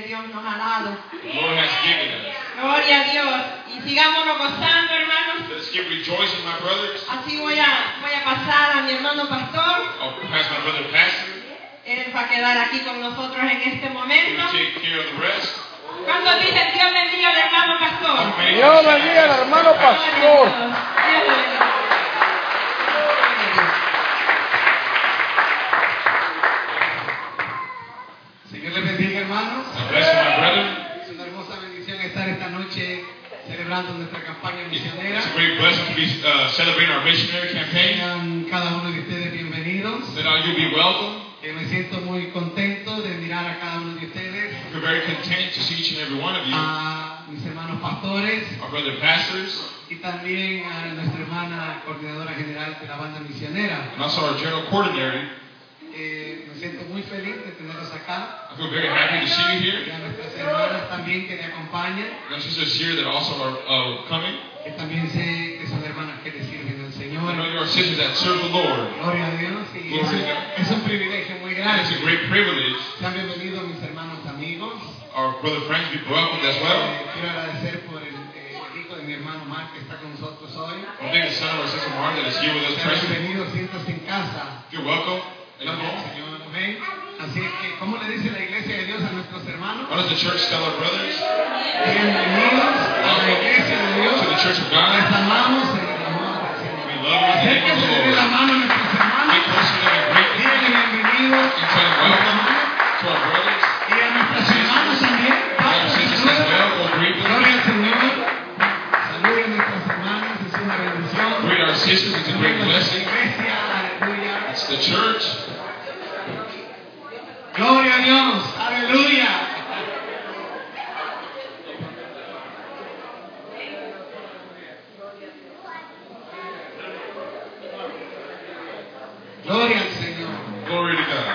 Dios nos ha dado. the Lord has given us. Gloria a Dios. Y sigámonos gozando, hermanos. Let us keep rejoicing, my brothers. Así voy a pasar a mi hermano pastor. I'll pass my brother Pastor. Él va a quedar aquí con nosotros en este He momento. will take care of the rest. ¿Cuántos dicen Dios bendiga al hermano pastor? Dios bendiga al hermano pastor. Dios le bendiga. Señor les bendiga, hermanos. God bless you, my brethren. Es una hermosa bendición estar esta noche celebrando nuestra campaña misionera. It's a great blessing to be celebrating our missionary campaign. Sean cada uno de ustedes bienvenidos. That all you be welcome. Me siento muy contento de mirar a cada uno de ustedes, We're very content to see each and every one of you, a mis hermanos pastores our brother pastors, y también a nuestra hermana coordinadora general de la banda misionera. and also our general coordinator. Me siento muy feliz de tenerlos acá I feel very happy to see you y here. a nuestras hermanas también que me acompañan, And our sisters here that also are coming. que también sé que son hermanas que le sirven al Señor. I know you are sisters that serve the Lord. Gloria a Dios, y Gloria a Dios. es un privilegio muy And grande. it's a great privilege. Sean bienvenidos mis hermanos amigos. Our brother friends be welcomed as well. Quiero agradecer por el hijo de mi hermano Mark que está con nosotros hoy. I thank the son of our sister Mark that is here with us Sean present. bienvenidos, siéntanse en casa. You're welcome. Gloria al Señor, amén. Así que, ¿cómo le dice la iglesia de Dios a nuestros hermanos? What does the church tell our brothers? Bienvenidos a la iglesia de Dios. To the church of Les God. amamos en el amor del Señor. We love you in the name of Acérquense the de la Lord. mano a nuestros Be hermanos. close to them and greet them Díganle bienvenidos and tell them welcome to our brothers. y a nuestras hermanas también. And our sisters as well. We'll greet them. Gloria al Señor. Saluden a nuestras hermanas, es una bendición. Greet our sisters. It's a great blessing. Iglesia, aleluya. It's the church. Gloria a Dios, aleluya. Gloria al Señor. Glory to God.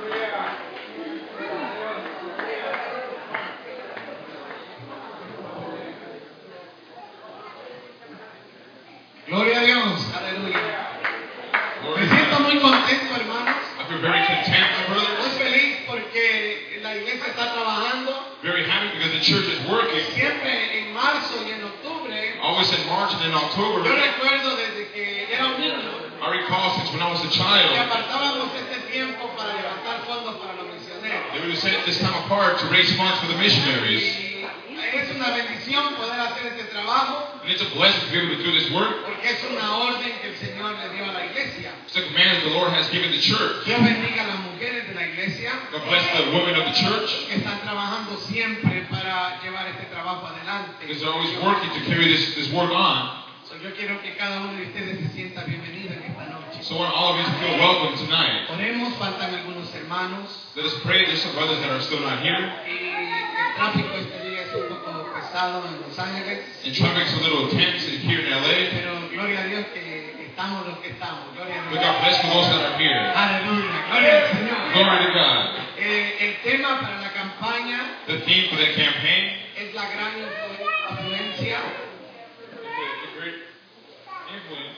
Gloria a Dios, aleluya. Glory Me to siento God. muy contento, hermanos. I feel very content, my Muy brothers. feliz porque la iglesia está trabajando. Very happy because the church is working. Siempre en marzo y en octubre. Always in March and in October. Yo recuerdo desde que era un niño I recall since when I was a que child, apartábamos este tiempo para levantar fondos para los misioneros. they would set this time apart to raise funds for the missionaries. Y es una bendición poder hacer este trabajo And it's a blessing to be able to do this work. porque es una orden que el Señor le dio a la iglesia. It's a command that the Lord has given the church. Dios bendiga a las mujeres de la iglesia God bless the women of the church que están trabajando siempre para llevar este trabajo adelante. because they're always working to carry this work on. So, yo quiero que cada uno de ustedes se sienta bienvenido en esta noche. So I want all of you to feel welcome tonight. Oremos, faltan algunos hermanos Let us pray. There's some brothers that are still not here. y el tráfico este día es un poco pesado en Los Ángeles, And traffic's a little tense here in LA. pero gloria a Dios que estamos los que estamos. Gloria a But Dios. God bless for those that are here. Aleluya, gloria al Señor. Glory to God. El tema para la campaña The theme for that campaign. es la gran afluencia. The great influence.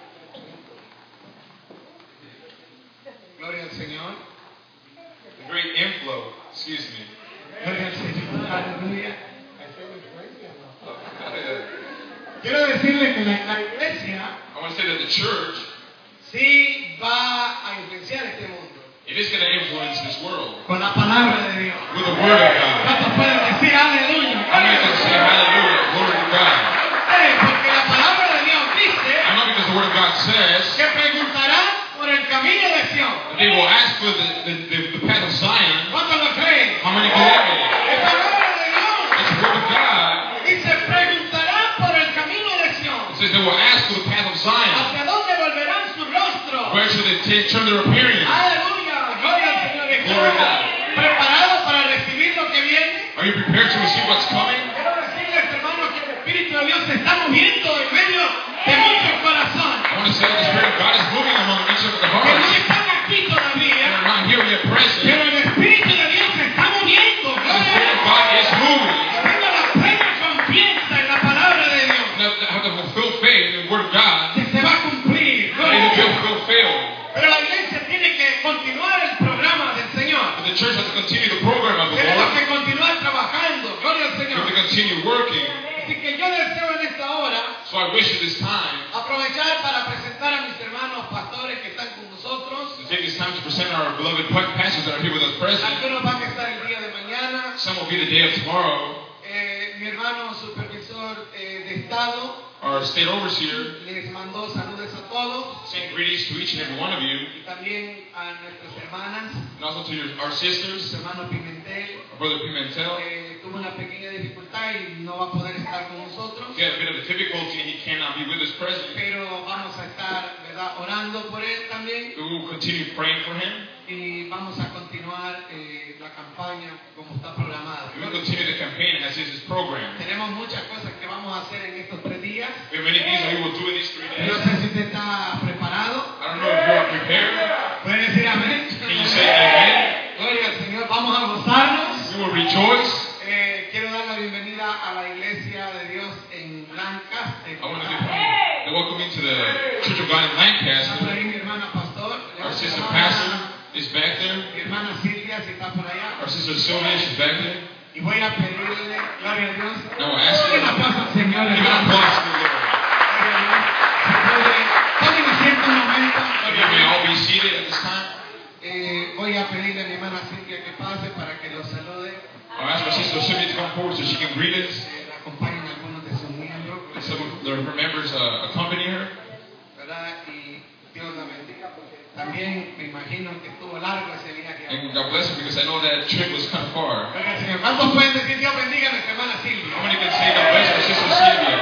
Gloria al Señor. The great inflow. Excuse me. Gloria al Señor. Aleluya. Quiero decirle que la iglesia I want to say that the church, sí va a influenciar este mundo it is going to influence this world con la palabra de Dios. with the word of God. ¿Cuántos pueden decir aleluya? How many can say hallelujah, glory to God? Porque la palabra de Dios dice I know because the word of God says que preguntarán por el camino de Sion. that they will ask for the path of Zion. ¿Cuántos lo creen? How many believe it? Es palabra de Dios. It's the word of God. Dice preguntarán por el camino de Sion. It says they will ask for the path of Zion. ¿Hacia dónde volverán su rostro? Where should they turn their appearance? Aleluya, gloria al Señor. Glory to God. ¿Preparados para recibir lo que viene? Are you prepared to receive what's coming? Quiero decirles, hermanos, que el Espíritu de Dios se está moviendo en medio de muchos corazones I want to say that the Spirit of God is moving among each of the que no hearts. están aquí They todavía, are not here yet present. pero el Espíritu de Dios se está moviendo. The Gloria a Spirit of Dios. God is moving. Tenga la plena confianza en la palabra de Dios And have to fulfill faith in the word of God. que se va a cumplir. And Gloria a it Dios. will fulfill. Pero la iglesia tiene que continuar el programa del Señor. But the church has to continue the program of the Tenemos Lord. que continuar wish at this time aprovechar para presentar a mis hermanos pastores que están con nosotros. to take this time to present our beloved pastors that are here with us present. Algunos van a estar el día de mañana. Some will be the day of tomorrow. Mi hermano supervisor de Estado Our state overseer les mandó saludos a todos send greetings to each and every one of you, y también a nuestras hermanas, and also to our su sisters, hermano Pimentel. our brother Pimentel. Tuvo una pequeña dificultad y no va a poder estar con nosotros, He had a bit of a difficulty and he cannot be with us present. pero vamos a estar, ¿verdad?, orando por él también We will continue praying for him. y vamos a continuar la campaña como está programada. We will continue the campaign as is his program. Tenemos muchas cosas que vamos a hacer en estos 3 días. We have many things that we will do in these 3 No days. sé si usted está preparado. I don't know if you are prepared. ¿Puede decir amén? Can you say amen? Gloria al Señor. Vamos a gozarnos. We will rejoice. Quiero dar la bienvenida a la Iglesia de Dios en Lancaster. I want to give the welcome to the Church of God in Está por Lancaster. ahí mi hermana Pastor. Our sister pastor is back there. Mi hermana Silvia, si está por allá. Our sister Sylvia, she's back there. Y voy a pedirle, gloria a Dios. No, ask Un her. aplauso al Señor, Give an hermano. applause to the Lord. Gloria a Dios. Si puede, tomen asiento un momento. You may all be seated at this time. Voy a pedirle a mi hermana Silvia que pase para que los salude. I'll ask our sister Sylvia to come forward so she can greet us. La acompañen algunos de sus miembros, And some of her members accompany her. ¿verdad? Y Dios la bendiga, porque también me imagino que estuvo largo ese viaje. And God bless her because I know that trip was kind of far. Gloria al Señor. ¿Cuántos pueden decir Dios bendiga a nuestra hermana Silvia? How many can say God bless our sister Sylvia?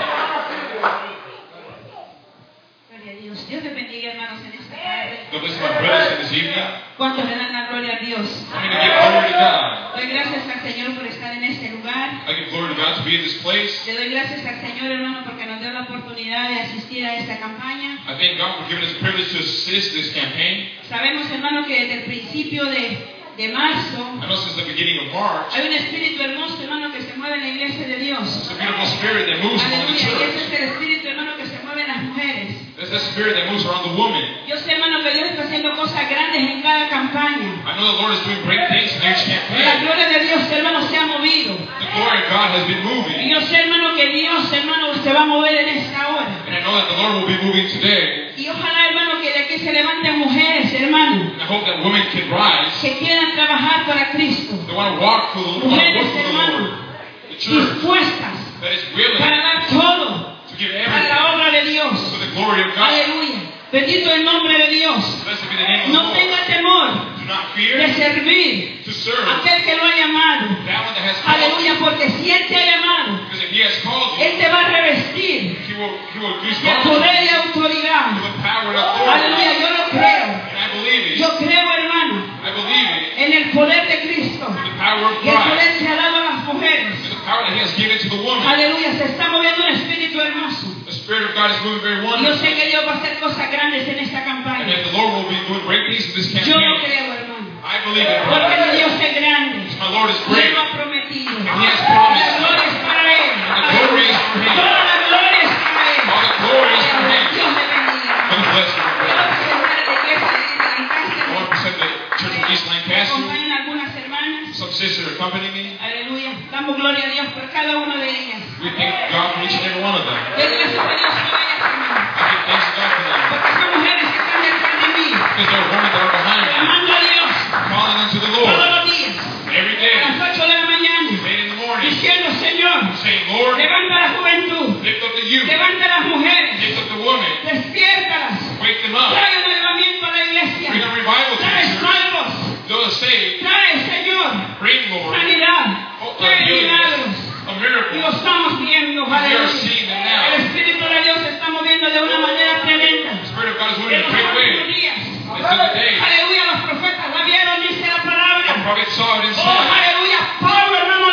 Gloria a Dios. Dios les bendiga, hermanos, en esta tarde. God bless my brothers in this evening. ¿Cuántos le dan la gloria a Dios? How many give glory to God? Doy gracias al Señor por estar en este lugar. I give glory to God to be in this place. Le doy gracias al Señor, hermano, porque nos dio la oportunidad de asistir a esta campaña. I thank God for giving us the privilege to assist this campaign. Sabemos, hermano, que desde el principio de marzo I know since the beginning of March, hay un espíritu hermoso, hermano, que se mueve en la iglesia de Dios. it's a beautiful spirit that moves among the Aleluya. Y ese church. es el espíritu, hermano, que se mueve en las mujeres. There's that spirit that moves around the woman. Yo sé, hermano, que Dios está haciendo cosas grandes en cada campaña. I know the Lord is doing great things in each La campaign. gloria de Dios, hermano, se ha movido. The glory of God has been Y moving. yo sé, hermano, que Dios, hermano, se va a mover en esta hora. And I know that the Lord will be moving today. Y ojalá, hermano, que de aquí se levanten mujeres, hermano, And I hope that women can rise. que quieran trabajar para Cristo. They want to walk for the Lord. Mujeres, hermano, The church dispuestas that is willing para dar todo to give a everything la obra de Dios. for the glory of God. Aleluya. Bendito el nombre de Dios. Blessed be the name of the No Lord. tenga temor Do not de fear servir to serve a aquel que lo ha llamado. that one that has called Aleluya, you. porque si Él te ha llamado, Because if He has called you, Él te va a revestir He will use de poder y autoridad. with power and authority. Aleluya, yo lo creo. And I believe it. Yo creo, hermano, I believe it. en el poder de Cristo. The power of Y el Christ. poder se ha dado a las mujeres. And the power that He has given to the woman. Aleluya, se está moviendo un espíritu hermoso. The Spirit of God is moving very Y yo wonderfully. sé que Dios va a hacer cosas grandes en esta And campaña. that the Lord will be doing great things in this Yo lo campaign. creo, hermano. I believe it. Porque brother. mi Dios es grande. My Lord is Y Él great. lo ha prometido. And He has promised. La gloria es para Él. And the glory is for Him. Toda la gloria es para Él. All the glory is for Him. Dios le bendiga. God bless you, my Quiero brother. presentar a la iglesia de I want Lancaster. to present the Church of East Lancaster. Acompañan algunas hermanas. Some sisters accompany me. Aleluya. Damos gloria a Dios por cada una de ellas. We thank God for each and every one of them. Doy gracias a Dios por ellas, hermano. I give thanks to God for them. Porque son mujeres que están detrás de mí. Because there are women that are behind me, Clamando a Dios calling unto the todos Lord los días. every A day, las 8 de la mañana. late in the morning, Diciendo, Señor, saying, Lord, levanta la juventud. lift up the youth, Levanta las mujeres. lift up the women, Despiértalas. wake them up, Trae un avivamiento a la iglesia. bring a revival to Trae the church, salvos. those saved, Trae, Señor, bring, Lord, sanidad. Trae healing, milagros. a Y miracle. lo estamos viendo, We are aleluya. seeing them El now. Espíritu de Dios se está moviendo de una manera tremenda. The Spirit of God is moving En in a los great últimos way. días. It's in the days. Aleluya, los profetas la vieron, dice la The palabra. prophet saw it and Oh, said, aleluya, Pablo, hermano,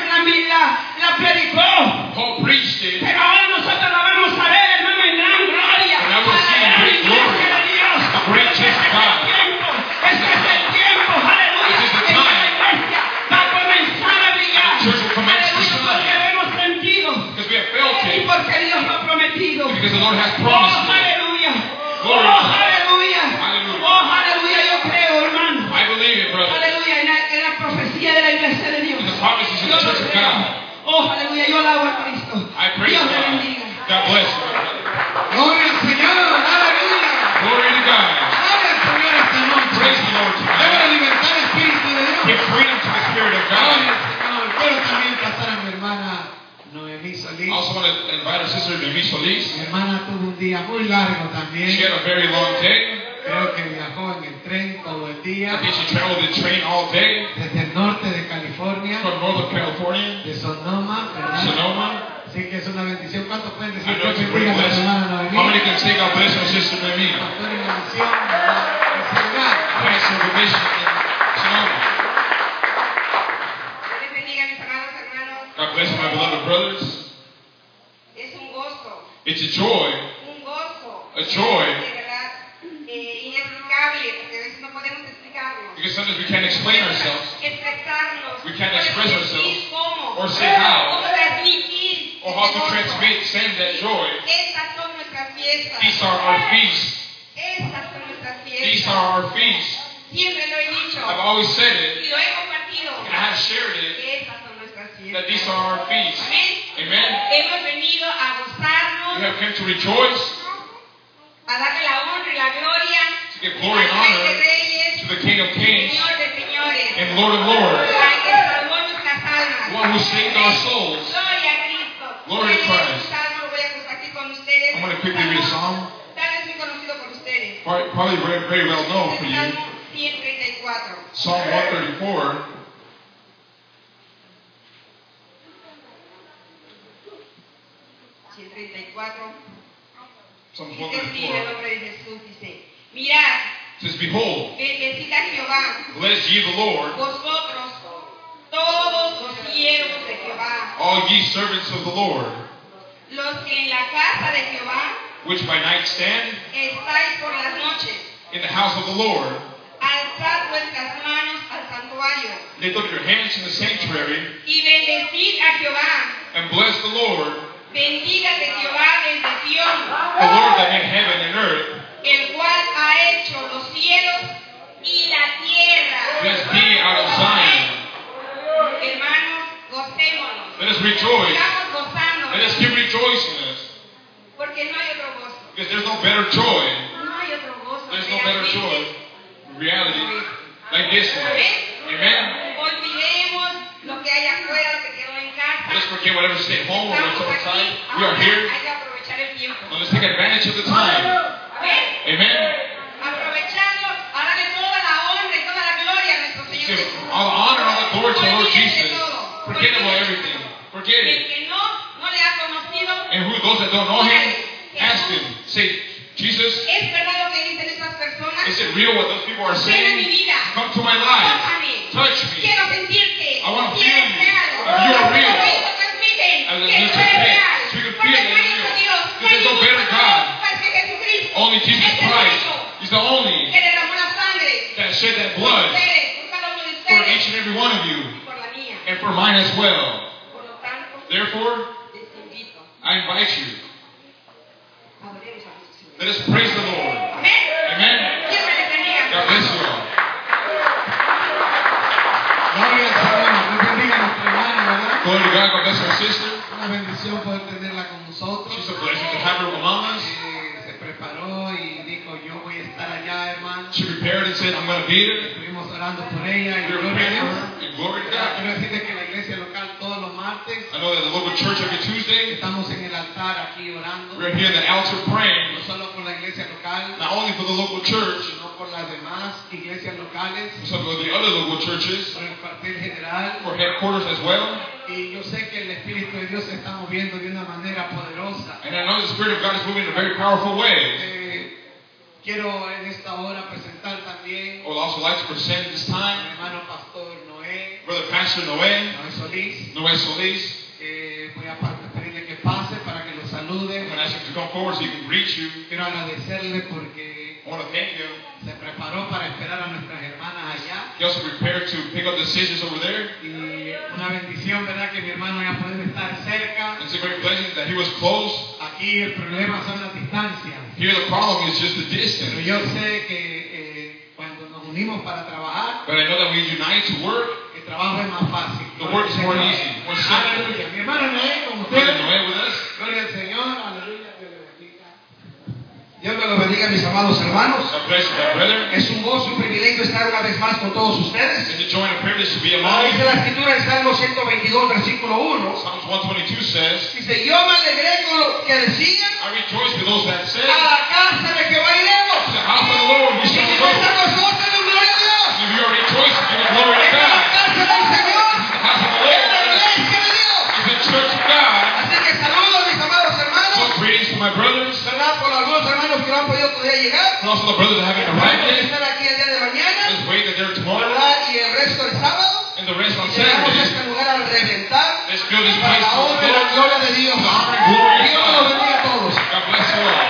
la predicó. Paul preached it, Pero ahora nosotros la vamos a ver, hermano, en gran gloria. And I will A la see in gran great iglesia glory. de Dios. A great church of God. Este es el tiempo, aleluya. This is the En que la time. iglesia va a comenzar a brillar. The church will commence to Aleluya, shine. porque lo hemos sentido. because we have felt Y it, porque Dios lo ha prometido. because the Lord has Oh, promised it. aleluya. Glory Oh, to God. aleluya. Hallelujah. Oh, aleluya, yo creo, hermano. I believe it, brother. Aleluya, en la profecía de la iglesia de Dios. In the promises of Yo the lo church of creo. God. Oh, aleluya, yo alabo a Cristo. I praise Dios le God. bendiga. God bless you, brother. I also want to invite our sister Noemí Solís. Mi hermana tuvo un día muy largo también. She had a very long day. Creo que viajó en el tren todo el día. I think she traveled the train all day Desde el norte de California, from Northern California, de Sonoma, ¿verdad? Sonoma. Así que es una bendición. ¿Cuántos pueden I decir know it's a que great bendiga a la blessing. hermana How many Noemí? can say God bless our sister Noemí? Pastor en la misión, ¿verdad? En Senegal. Pastor of the mission in Sonoma. Dios les bendiga, mis amados hermanos. God bless my beloved brothers. Es un gozo, It's a joy, un gozo. A joy. De verdad, inexplicable, porque a veces no podemos explicarlo. because sometimes we can't explain ourselves Expresarnos. We can't No express podemos decir ourselves cómo. or say how Cómo transmitir or how ese to gozo. transmit, send that joy. Estas son nuestras fiestas. These are our feasts. Estas son nuestras These fiestas. are our feasts. Siempre lo he dicho. I've always said it, Y lo he compartido. and I have shared it, Que estas son nuestras fiestas. that these are our feasts. Amén. Amen. Hemos venido a gozarnos, We have come to rejoice, a darle la honra y la gloria to give glory and al Rey de honor Reyes, to the King of Kings Señor de señores, and Lord of Lords, al que salvó nuestras almas. the one who saved our souls. Gloria a Cristo. Glory to Voy a leer Christ. un salmo, lo voy a compartir con ustedes. I'm going to quickly read a psalm, Tal vez muy conocido por ustedes. probably very, very well known for El you. Salmo 134. Psalm 134. Psalm Dice así en el 134. nombre de Jesús, dice, mirad, Says, behold, bendecid a Jehová, bless ye the Lord, vosotros, todos los siervos de Jehová, all ye servants of the Lord, los que en la casa de Jehová which by night stand estáis por las noches, in the house of the Lord. alzad vuestras manos al santuario, Lift up your hands in the sanctuary y bendecid a Jehová, and bless the Lord, bendígate Jehová desde Sión, the Lord that made heaven and earth. el cual ha hecho los cielos y la tierra. Blessed be out of Zion. Hermanos, gocémonos. Let us rejoice. Sigamos gozándonos, Let us keep rejoicing in this, porque no hay otro gozo. because there's no better joy. No hay otro gozo. There's no better realmente. joy in reality like this one. Amen. Olvidemos lo que hay afuera, lo que quedó en casa. Let us forget whatever stayed home or what's Estamos outside. aquí, We are ahora here. hay que aprovechar el tiempo. Now let's take advantage of the time. Amén. Amen. Aprovechando, a darle toda la honra y toda la gloria a nuestro Señor Give Jesús. all the honor and all the glory to the Lord Olvídense Jesus. de todo. Forget about everything. Forget El it. que no le ha conocido, And who those that don't know Him, ask Him. Say, Jesus, ¿es verdad lo que dicen estas personas? is it real what those people are Llena mi saying? vida. Come to my life. Tócame. Touch me. Quiero sentirte. I want to Quiero feel you. real. You are real. Porque ellos transmiten As a que Mr. tú eres Ted, real. so you can Porque feel no it hay in otro you. Dios. Because there's no hay better ningún God. otro más que Jesucristo. Only Jesus Es el Christ único is the only que derramó la sangre that shed that por blood ustedes, por cada uno de for ustedes each and every one of you y por la mía. and for mine as well. Por lo tanto, Therefore, les invito I invite you. a adoremos a nuestro Señor. Let us praise the Lord. Amén. Amen. Dios me les bendiga. God bless you all. Gloria al Señor. Dios bendiga a nuestra hermana, ¿verdad? Glory to God. God bless our sister. Una bendición poder tenerla con nosotros. She's a blessing to have her among us. Se preparó y dijo, yo voy a estar allá, hermano. She prepared and said, I'm going to be there. Estuvimos orando por ella y We were gloria a praying for Dios. her. And glory to Quiero God. decirte que la iglesia local todos los martes I know that the local church every Tuesday, estamos en el altar aquí orando, we're here in the altar no praying, solo por la iglesia local, not only for the local church, sino por las demás iglesias locales, but some of the other local churches, por el cuartel general. for headquarters as well. Y yo sé que el Espíritu de Dios se está moviendo de una manera poderosa. And I know the Spirit of God is moving in a very powerful way. Quiero en esta hora presentar también I would also like to present this al time hermano Pastor Noé, Brother Pastor Noé, Noé Solís. Noé Solís. Voy a pedirle que pase para que lo salude. I'm going to ask him to come forward so he can greet you. Quiero agradecerle porque I want to thank him. se preparó para esperar a nuestras hermanas allá. He also prepared to pick up the decisions over there. Y una bendición, ¿verdad? Que mi hermano haya podido estar cerca. It's a great blessing that he was close. Aquí el problema son las distancias. Here the problem is just the Pero distance. yo sé que cuando nos unimos para trabajar, But I know that we unite to work. el trabajo es más fácil. The work is more easy, more simple. Aleluya. Mi hermano Noé con Brother ustedes. Noé with us. Gloria al Señor. Aleluya. Dios le bendiga. Dios me lo bendiga, mis amados hermanos. God bless you, my brother. Es un gozo y privilegio estar una vez más con todos ustedes. It's a joy and a privilege to be Como among dice you. la escritura en Salmo 122, versículo versículo 1, Psalms 122 says, dice, yo me alegré con los que decían, I rejoice with those that say, a la casa de Jehová iremos. to the house of the Lord we Y si shall no go. está gozoso, de gloria a Dios. If you are rejoicing, give it glory to Esta es la God. casa del Señor, The house of the es la Lord iglesia de Dios. is the church of God. Así que saludo a mis amados So hermanos, greetings to my brothers, ¿verdad? Por algunos hermanos que no han podido todavía llegar. and also the brothers that haven't arrived Vamos a yet. estar aquí el día de mañana, Let's wait that they're tomorrow, ¿verdad? Y el resto el sábado. and the rest on Y llegamos a Saturday. este lugar al reventar Let's build this para place la to honra y la the gloria de Dios. honor and glory of Dios God. los bendiga a todos. God bless you all.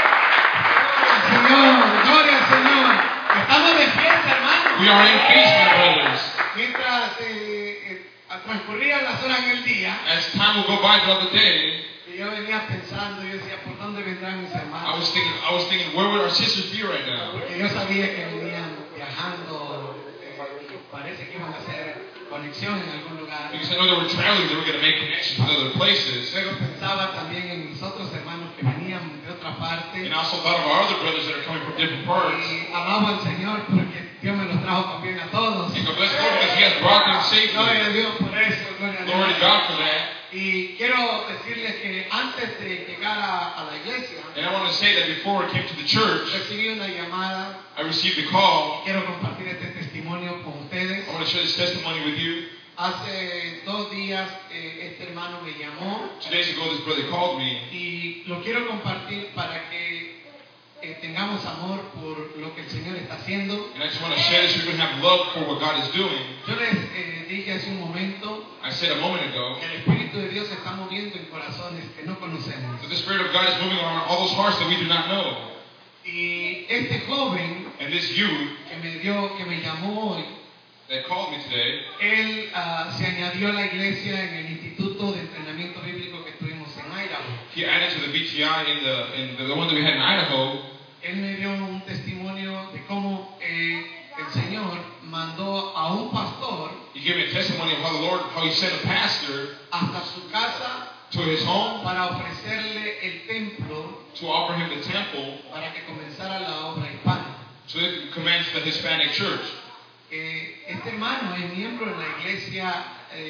Señor, gloria al Señor. Estamos de fiesta, hermano. We are in peace, my brothers. Mientras transcurrían las horas en el día, As time will go by throughout the day, y yo venía pensando, yo decía, ¿por dónde vendrán mis hermanos? I was thinking, where would our sisters be right now? Porque yo sabía que venían viajando, parece que iban a hacer conexión en algún lugar. Because I know they were traveling, they were going to make connections with other places. Luego pensaba también en mis otros hermanos que venían de otra parte. And I also thought of our other brothers that are coming from different parts. Y alabo al Señor porque Dios me los trajo también a todos. And God bless the Lord because He has brought them Gloria a safely. Dios por eso, gloria a Glory to Dios. God for that. Y quiero decirles que antes de llegar a la iglesia, And I want to say that before I came to the church, recibí una llamada. I received a call. Quiero compartir este testimonio con ustedes. I want to share this testimony with you. Hace 2 días este hermano me llamó 2 days ago, this brother called me. y lo quiero compartir para que tengamos amor por lo que el Señor está haciendo. And I just want to share this so we can have love for what God is doing. Yo les dije hace un momento I said a moment ago que el Espíritu de Dios se está moviendo en corazones que no conocemos. that the Spirit of God is moving on all those hearts that we do not know. Y este joven And this youth que me llamó hoy, that called me today, él se añadió a la iglesia en el Instituto de Entrenamiento Bíblico que tuvimos en Idaho. he added to the BTI in the one that we had in Idaho. Él me dio un testimonio de cómo el Señor mandó a un pastor He gave me a testimony of how He sent a pastor hasta su casa to his home para ofrecerle el templo to offer him the temple para que comenzara la obra hispana. so they could commence the Hispanic church. Este hermano es miembro de la iglesia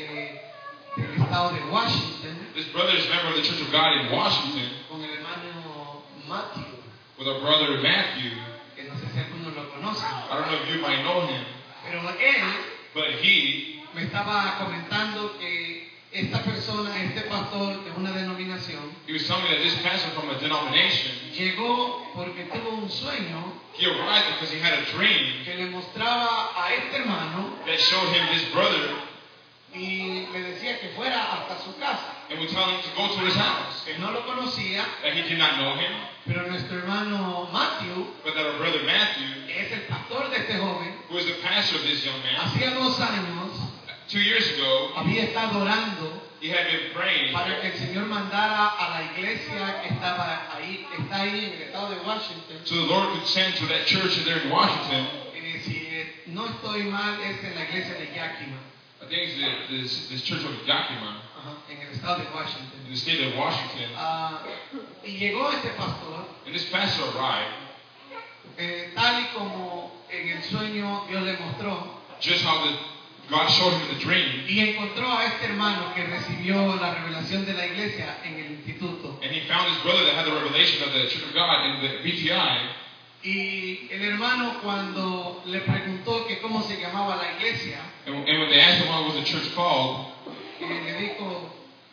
del estado de Washington This brother is a member of the Church of God in Washington con el hermano Matthew, with our brother Matthew. que no sé si algunos lo conocen, I don't know if you might know him, pero él but he me estaba comentando que esta persona, este pastor de una denominación, was telling me that this pastor from a denomination, llegó porque tuvo un sueño he arrived because he had a dream que le mostraba a este hermano that showed him this brother y le decía que fuera hasta su casa. and would tell him to go to his house. Que no lo conocía, That he did not know him, pero nuestro hermano Matthew, but that our brother Matthew, que es el pastor de este joven, who is the pastor of this young man, hacía 2 años 2 years ago, había estado orando he had been praying para que el Señor mandara a la iglesia que está ahí en el estado de Washington. so the Lord could send to that church there in Washington. Si no estoy mal, es en la iglesia de Yakima, I think it's this church of Yakima en el estado de Washington. in the state of Washington. Y llegó este pastor, And this pastor arrived, tal y como en el sueño Dios le mostró, just how God showed him in the dream. y encontró a este hermano que recibió la revelación de la iglesia en el instituto. And he found his brother that had the revelation of the Church of God in the BTI. Y el hermano, cuando le preguntó que cómo se llamaba la iglesia, And when they asked him what was the church called, le dijo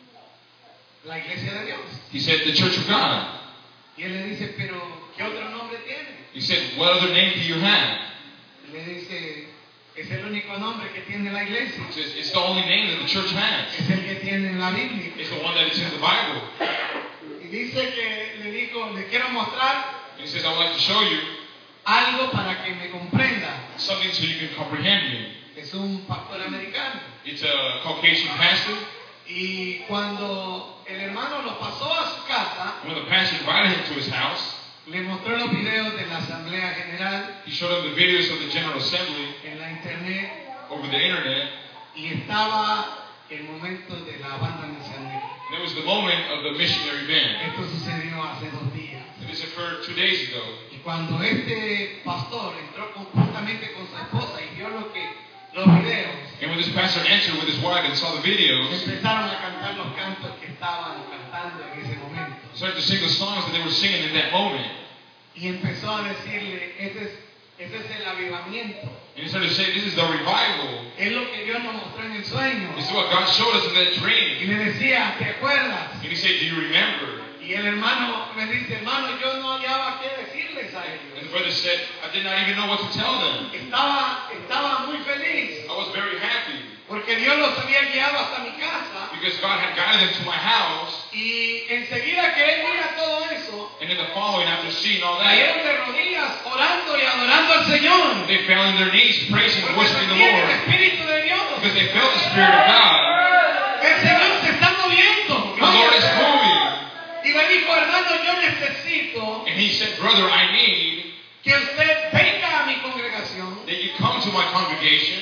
la iglesia de Dios. he said, the Church of God. Y él le dice, pero ¿qué otro nombre tiene? He said, what other name do you have? Le dice, es el único nombre que tiene la iglesia. He says, it's the only name that the church has. Es el que tiene en la Biblia. It's the one that is in the Bible. Y dice que le dijo, le quiero mostrar And he says, I would like to show you algo para que me comprenda. something so you can comprehend me. Es un pastor americano. It's a Caucasian pastor. Y cuando el hermano lo pasó a su casa, When the pastor invited him to his house, le mostró los videos de la Asamblea General he showed him the videos of the General Assembly en la internet over the internet. y estaba el momento de la banda misionera. And it was the moment of the missionary band. Esto sucedió hace 2 días. And this occurred 2 days ago. Y cuando este pastor entró juntamente con su esposa y vio los videos, And when this pastor entered with his wife and saw the videos, empezaron a cantar los cantos que estaban cantando en ese momento. he started to sing the songs that they were singing in that moment. Y empezó a decirle, ese es el avivamiento. And he started to say, this is the revival. Es lo que Dios nos mostró en el sueño. This is what God showed us in that Y dream. le decía, ¿te acuerdas? And he said, do you remember? Y el hermano me dice, hermano, yo no hallaba qué decirles a And ellos. the brother said, I did not even know what to tell them. Estaba muy feliz I was very happy porque Dios los había guiado hasta mi casa. because God had guided them to my house. Y enseguida que él mira todo eso, And in the following, after seeing all cayeron that, de rodillas orando y adorando al Señor. they fell on their knees praising and Porque worshiping the sentían el Lord Espíritu de Dios. because they felt the Spirit of God. El Señor se está moviendo. The Lord is moving. Y me dijo, hermano, yo necesito And he said, brother, I need que usted venga a mi congregación that you come to my congregation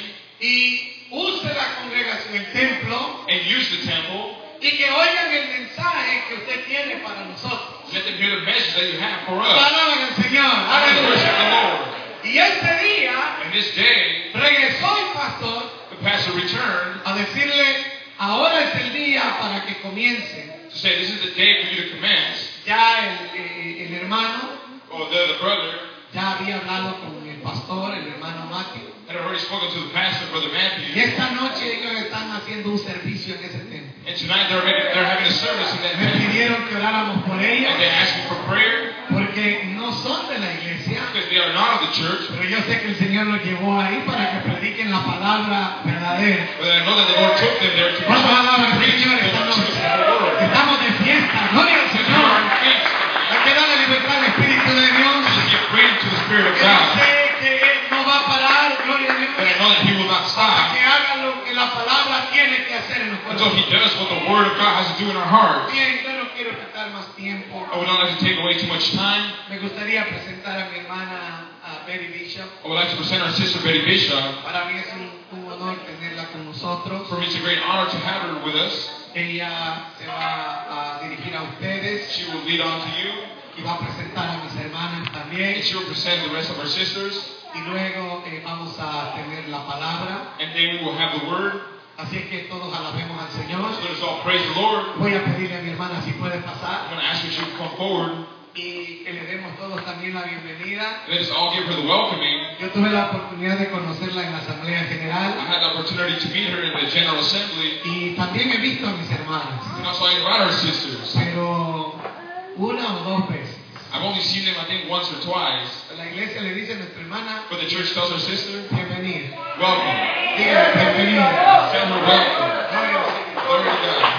y use la congregación, el templo, and use the temple. y que oigan el mensaje que usted tiene para nosotros. Let them hear the message that you have for us. Alaban al Señor. Let's worship the Aleluya. Lord. Y este día And this day, regresó el pastor the pastor returned a decirle, ahora es el día para que comiencen. to say, this is the day for you to commence. Ya el hermano Or the brother ya había hablado con el pastor, el hermano Matthew. had already spoken to the pastor, Brother Y Matthew. esta noche ellos están haciendo un servicio en ese templo. And tonight they're having a service in that Me temple. pidieron que oráramos por ellos And they asked me for prayer porque no son de la iglesia, because they are not of the church. pero yo sé que el Señor los llevó ahí para que prediquen la palabra verdadera. But I know that the Lord took them there to ¿Cuántos alaban al preach Señor the esta truth noche? of the word. Estamos de fiesta, gloria al Because we Señor. are in feast. Hay que darle libertad al Espíritu de Dios. To give freedom to the Spirit of Que yo God. sé que Él no va a parar, gloria a Dios, But I know that He will not hasta stop que haga lo que la palabra tiene que hacer en los until corazones. He does what the Word of God has to do in our hearts. Bien, yo no quiero quitar más tiempo. I would not like to take away too much time. Me gustaría presentar a mi hermana a Betty Bishop. I would like to present our sister Betty Bishop. Para mí es un honor tenerla con nosotros. For me, it's a great honor to have her with us. Ella se va a dirigir a ustedes She will lead on to you, y va a presentar a mis hermanas también. and she will present the rest of our sisters, Y luego vamos a tener la palabra. and then we will have the Word. Así es que todos alabemos al Señor. So let us all praise the Lord. Voy a pedirle a mi hermana si puede I'm pasar going to ask her to come forward. y que le demos todos también la bienvenida. Let us all give her the welcoming. Yo tuve la oportunidad de conocerla en la Asamblea I General had the opportunity to meet her in the General Assembly, y también he visto a mis hermanas, and also I invite our sisters. pero una o dos veces. I've only seen them, I think, once or twice. La iglesia le dice a nuestra hermana, But the church tells our sister, bienvenida. welcome. Dígale, bienvenida. Tell her welcome. Gloria al Señor. Glory to God.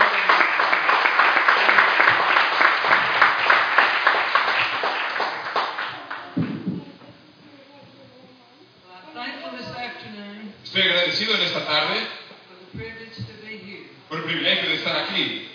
I'm thankful this afternoon Estoy agradecido en esta tarde for the privilege to be here. por el privilegio de estar aquí.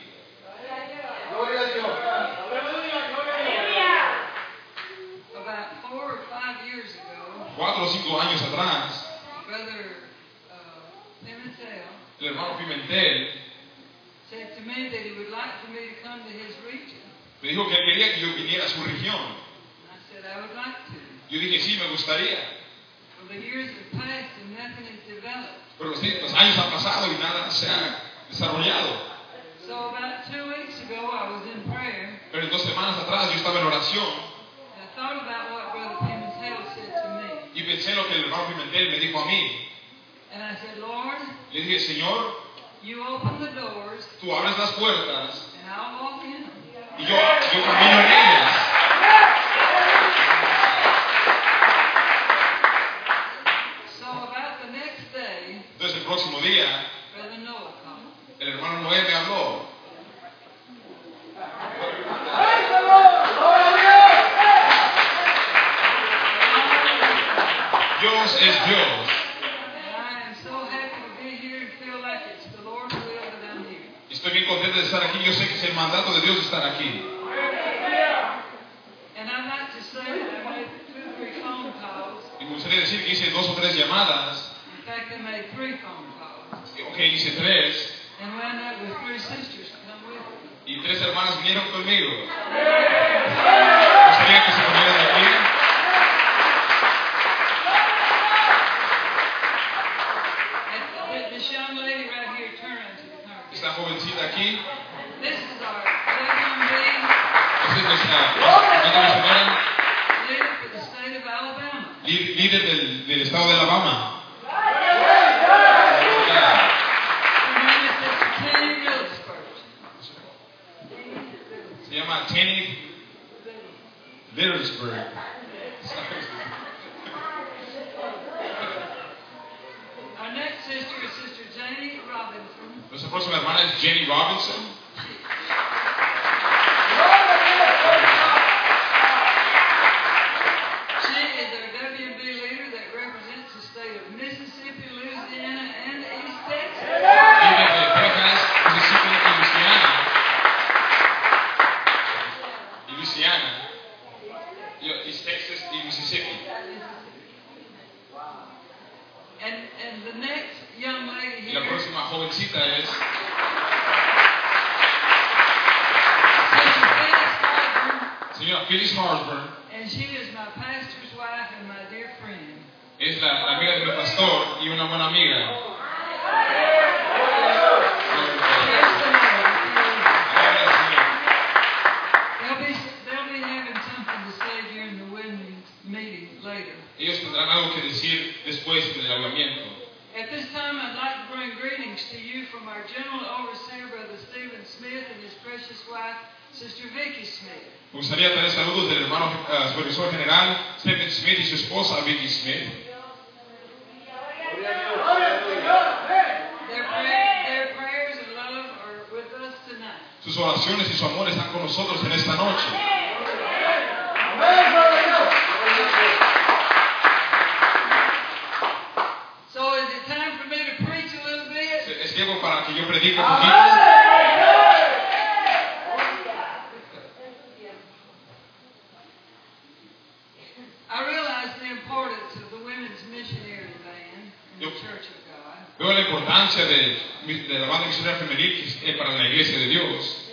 About 4 or 5 years ago, 4 o 5 años atrás, Brother Pimentel el hermano Pimentel said to me that he would like for me to come to his region. me dijo que él quería que yo viniera a su región. And I said I would like to. Yo dije, sí, me gustaría. Well, the years have passed and nothing has developed. Pero los años han pasado y nada se ha desarrollado. So about 2 weeks ago, I was in prayer, Pero 2 semanas atrás yo estaba en oración and I thought about what Brother Pimentel said to me. y pensé en lo que el hermano Pimentel me dijo a mí. And I said, Lord, Le dije, Señor, you open the doors, tú abres las puertas and I'll walk in them. y yo camino en ellas. So about the next day, Entonces el próximo día, Brother Noah called. el hermano Noé me habló. Dios es Dios. And I am so happy to be here and feel like it's the Lord's will that I'm here. Estoy bien contento de estar aquí. Yo sé que es el mandato de Dios estar aquí. And I'd like to say that I made 2 or 3 phone calls. Y me gustaría decir que hice 2 o 3 llamadas. In fact, I made 3 phone calls. Ok, hice 3. And wound up with 3 sisters to come with me. Y 3 hermanas vinieron conmigo. Me gustaría que se ponieran de pie. At the esta jovencita aquí. This is our WMB Esta es nuestra misionera, leader for the state of Alabama. líder del estado de Alabama. Her name is Sister Tanny Gilsberg. Se llama Tanny Littersburg. Our next sister is Sister Janie Robinson. Nuestra próxima hermana es Jenny Robinson. She is our WMB leader that represents the state of Mississippi, Louisiana, and East Texas. Líder de Texas, Mississippi y Louisiana. East Texas y Mississippi. And the next young lady Y la here, próxima jovencita es Sister Phyllis Harburn, señora Phyllis Harburn. and she is my pastor's wife and my dear friend. Es la amiga de mi pastor y una buena amiga. Praise the Lord. Ahora, Señor. They'll be having something to say during the women's meeting later. Ellos tendrán algo que decir después del avivamiento. At this time, I'd like to bring greetings to you from our General Overseer, Brother Stephen Smith, and his precious wife, Sister Vicky Smith. Me gustaría traer saludos del hermano supervisor general Stephen Smith y su esposa Vicky Smith. Their prayers and love are with us tonight. Sus oraciones y su amor están con nosotros en esta noche. So is it time for me to preach a little bit? Es tiempo para que yo predique un poquito. I realize the importance of the Women's Missionary Band in the Yep. Church of God. Veo la importancia de la banda misionera femenil para la iglesia de Dios.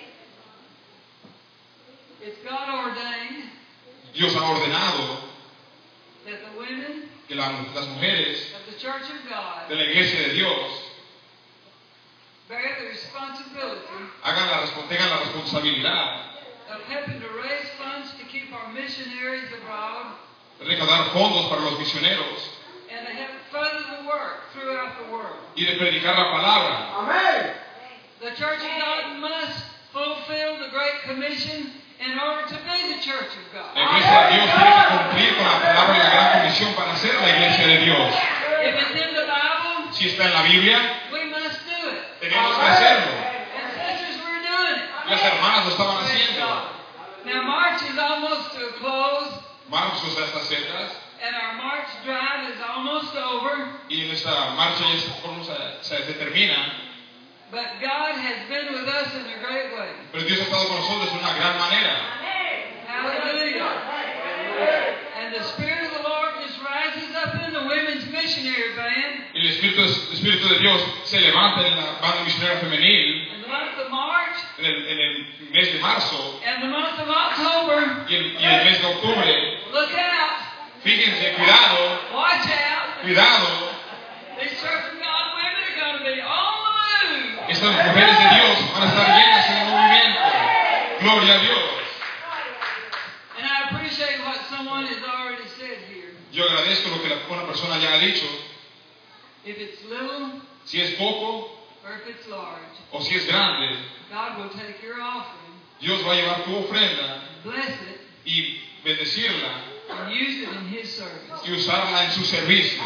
It's God ordained Dios ha ordenado that the women que las mujeres of the Church of God de la iglesia de Dios bear the responsibility tengan la responsabilidad of helping to raise funds to keep our missionaries abroad de recaudar fondos para los misioneros and to help further the work throughout the world. y de predicar la palabra. The Church of God must fulfill the Great Commission in order to be the Church of God. La iglesia de Dios tiene que cumplir con la palabra y la gran comisión para ser la iglesia de Dios. If it's in the Bible, Si está en la Biblia, we must do it. tenemos que hacerlo. And sisters, we're doing it. Las hermanas lo estaban Praise haciendo. God. Now, March is almost to a close, Marzo está cerca and our March drive is almost over. y nuestra marcha ya se termina. But God has been with us in a great way. Pero Dios ha estado con nosotros de una gran manera. Hallelujah. And the Spirit of the Lord just rises up in the Women's Missionary Band. El Espíritu de Dios se levanta en la banda misionera femenil In the month of March en el mes de marzo and the month of October, y el mes de octubre. look out, Fíjense, cuidado, watch out. cuidado. These Church of God women are going to be on the move. Estas mujeres de Dios van a estar llenas en el movimiento. Gloria a Dios. And I appreciate what someone has already said here. Yo agradezco lo que una persona ya ha dicho. If it's little Si es poco or if it's large, o si es grande, God will take your offering, Dios va a llevar tu ofrenda bless it, y bendecirla and use it in His service. y usarla en su servicio.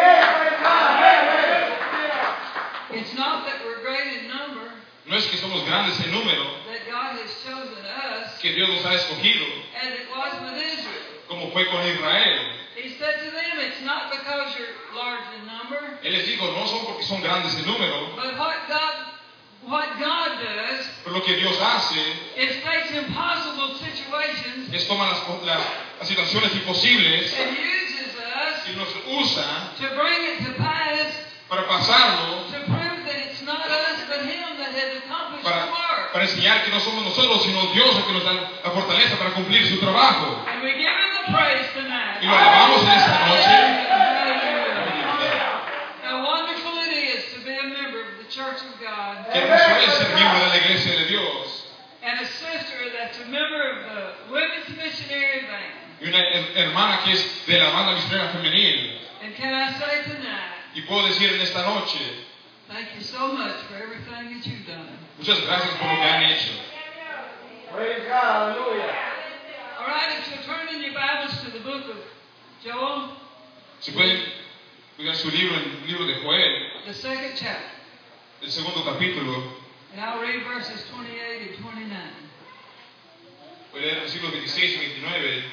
It's not that we're great in number, No es que somos grandes en número, that God has chosen us, que Dios nos ha escogido, as it was with Israel. como fue con Israel. He said to them, it's not because you're large in number, Él les dijo, no son porque son grandes en número, but what God does pero lo que Dios hace is takes impossible situations es tomar las situaciones imposibles and uses us y nos usa to bring it to pass, para pasarlo, to prove that it's not us but Him that has accomplished the work. para enseñar que no somos nosotros, sino Dios el que nos da la fortaleza para cumplir su trabajo. And we give Him the praise tonight. Y lo alabamos en esta noche. How wonderful it is to be a member of the Church of God. Qué hermoso puedes ser miembro de la iglesia de Dios and a sister that's a member of the Women's Missionary Band. y una hermana que es de la banda misionera femenil. And can I say tonight, Y puedo decir en esta noche, thank you so much for everything that you've done. muchas gracias por lo que han hecho. Praise God, hallelujah. All right, if you'll turn in your Bibles to the book of Joel, Si pueden pegar su libro en el libro de Joel, the second chapter, el segundo capítulo, and I'll read verses 28 and 29. voy a leer versículos 26 y 29.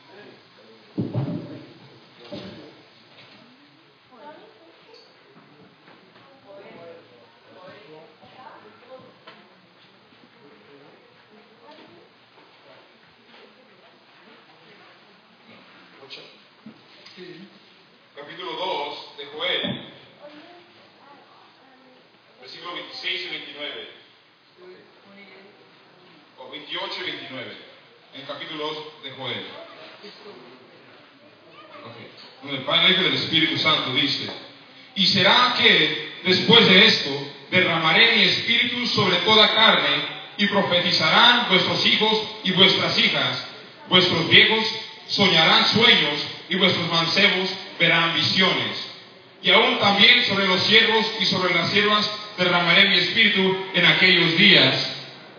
Capítulo 2 de Joel, versículos 26 y 29, o 28 y 29, en el capítulo 2 de Joel. Okay. Donde el Padre, el Hijo y el Espíritu Santo dice: y será que después de esto derramaré mi espíritu sobre toda carne, y profetizarán vuestros hijos y vuestras hijas, vuestros viejos soñarán sueños, y vuestros mancebos verán visiones. Y aún también sobre los siervos y sobre las siervas derramaré mi espíritu en aquellos días.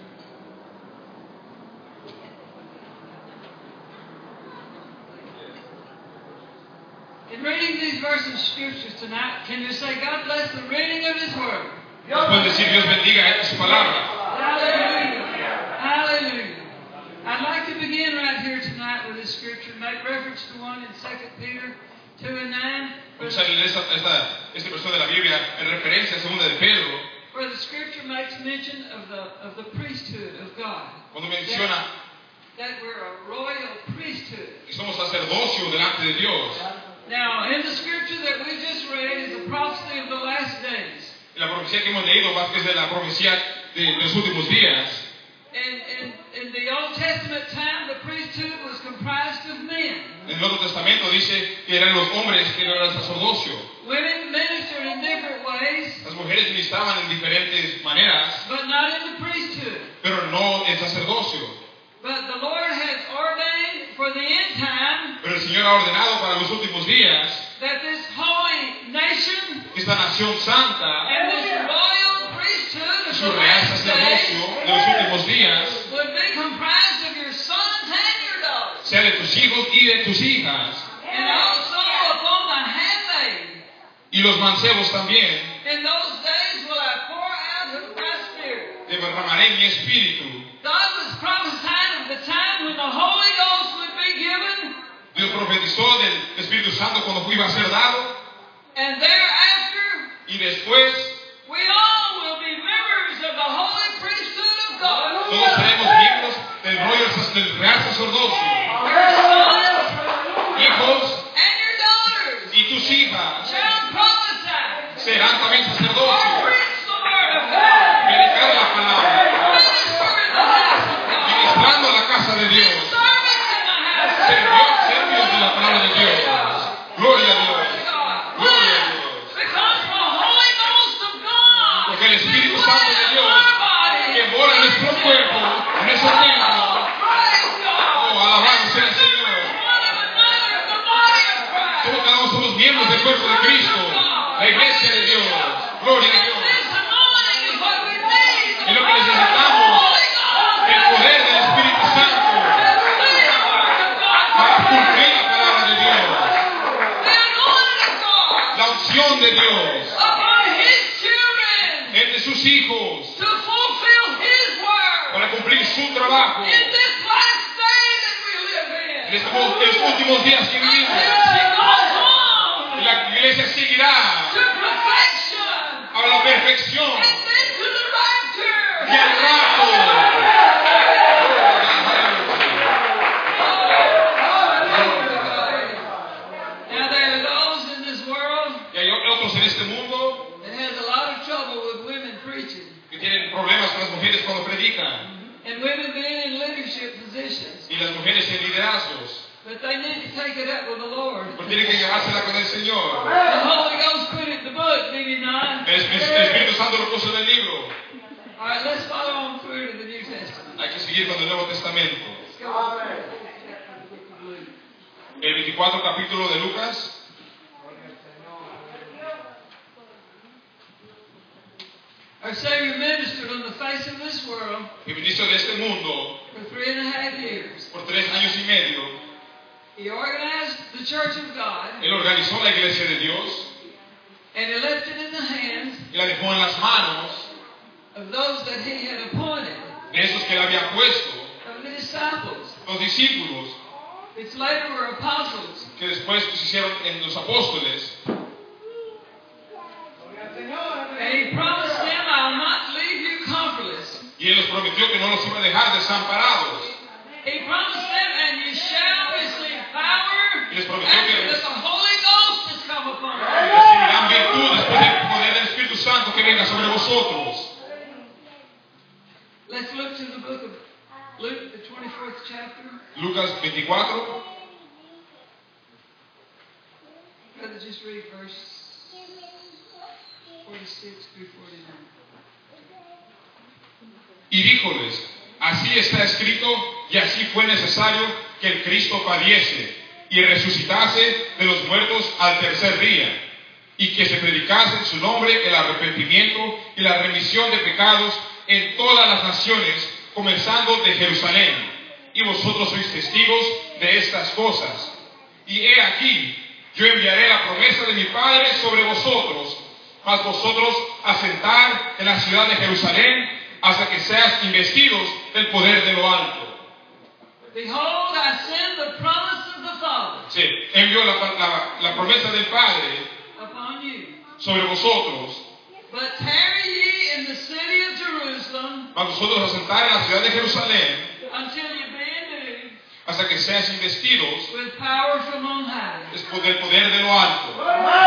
In reading these verses of scriptures tonight, can you say, God bless the reading of His Word? Pueden decir: Dios bendiga su palabra. Hallelujah. Hallelujah. I'd like to begin right here tonight with this scripture, make reference to one in 2 Peter 2 and 9. Vamos a leer esta versión de la Biblia en referencia a 2 de Pedro, Where the scripture makes mention of the priesthood of God. cuando menciona That we're a royal priesthood. que somos sacerdocio delante de Dios. Now, in the scripture that we just read is the prophecy of the last days. La profecía que hemos leído es de la profecía de los últimos días. And in the Old Testament time, the priesthood was comprised of men. En el Nuevo Testamento dice que eran los hombres que eran el sacerdocio. Women ministered in different ways, Las mujeres ministraban en diferentes maneras, but not in the priesthood. pero no el sacerdocio. But the Lord has ordained for the end time Pero el Señor ha ordenado para los últimos días that this holy nation esta nación santa, and this royal priesthood of su the real last sacerdocio days de los últimos días, would be comprised of your sons and your daughters, sea de tus hijos y de tus hijas, and also upon the handmaid. y los mancebos también. In those days will I pour out of my spirit. Derramaré mi espíritu. God was prophesying of the time when the Holy Ghost would be given, Dios profetizó del Espíritu Santo cuando iba a ser dado, and thereafter y después we all will be members of the holy priesthood of God. todos seremos miembros del real sacerdocio. Your sons Hijos and your daughters y tus hijas shall prophesy serán también or sacerdocios. preach the word of God, Predicar la palabra, minister in the house of God, ministrando la casa de Dios, servants in the house of God. servios de la palabra de Dios. Gloria a Dios. Gloria a Dios. Because the Holy Ghost of God Porque el Espíritu Santo de Dios our body. que mora en nuestro cuerpo, en nuestro templo. Praise God. Oh, alabado sea el Señor. One of another of the body of Christ. Todos cada uno somos miembros del cuerpo de Cristo, la iglesia de Dios. Gloria a Dios. This anointing is what we need. Es lo que necesitamos, Holy Ghost. el poder del Espíritu Santo para cumplir la palabra de Dios, The anointing of God la unción de Dios upon His children entre sus hijos to fulfill His word para cumplir su trabajo in this last day that we live en in. estos últimos días que vivimos. She goes on La iglesia seguirá to perfection a la perfección and then to the rapture. y al rapto. Now there are those in this world Y hay otros en este mundo that has a lot of trouble with women preaching que tienen problemas con las mujeres cuando predican and women being in leadership positions. y las mujeres en liderazgos. But they need to take it up with the Lord. Pero tienen que llevársela con el Señor. The Holy Ghost put it in the book, did He not? El Espíritu Santo lo puso en el libro. All el Nuevo Testamento. Let's go. Luke. El 24 capítulo de Lucas. Our Savior ministered on the face of this world El ministro de este mundo, for 3.5 years. por 3 años y medio, He organized the Church of God él organizó la iglesia de Dios and he left it in the hands y la dejó en las manos of those that he had appointed, de esos que él había puesto, of the disciples, los discípulos, which later were apostles. que después se hicieron en los apóstoles. And he promised them, I'll not leave you comfortless. Y él les prometió que no los iba a dejar desamparados. He promised them, and you shall receive power Y les prometió after que that the Holy Ghost has come upon you. recibirán virtud después del poder del Espíritu Santo que venga sobre vosotros. Let's look to the book of Luke, the 24th chapter. Lucas 24. Rather just read verse 46 through 49. Y díjoles, así está escrito, y así fue necesario que el Cristo padeciese y resucitase de los muertos al tercer día, y que se predicase en su nombre el arrepentimiento y la remisión de pecados en todas las naciones, comenzando de Jerusalén. Y vosotros sois testigos de estas cosas. Y he aquí, yo enviaré la promesa de mi Padre sobre vosotros, mas vosotros asentar en la ciudad de Jerusalén hasta que seas investidos del poder de lo alto. Behold, I send the promise of the Father Sí, envió la promesa del Padre upon you. sobre vosotros, But tarry ye in the city of Jerusalem mas vosotros asentar en la ciudad de Jerusalén until you be endued hasta que seas investidos with power from on high. después del poder de lo alto.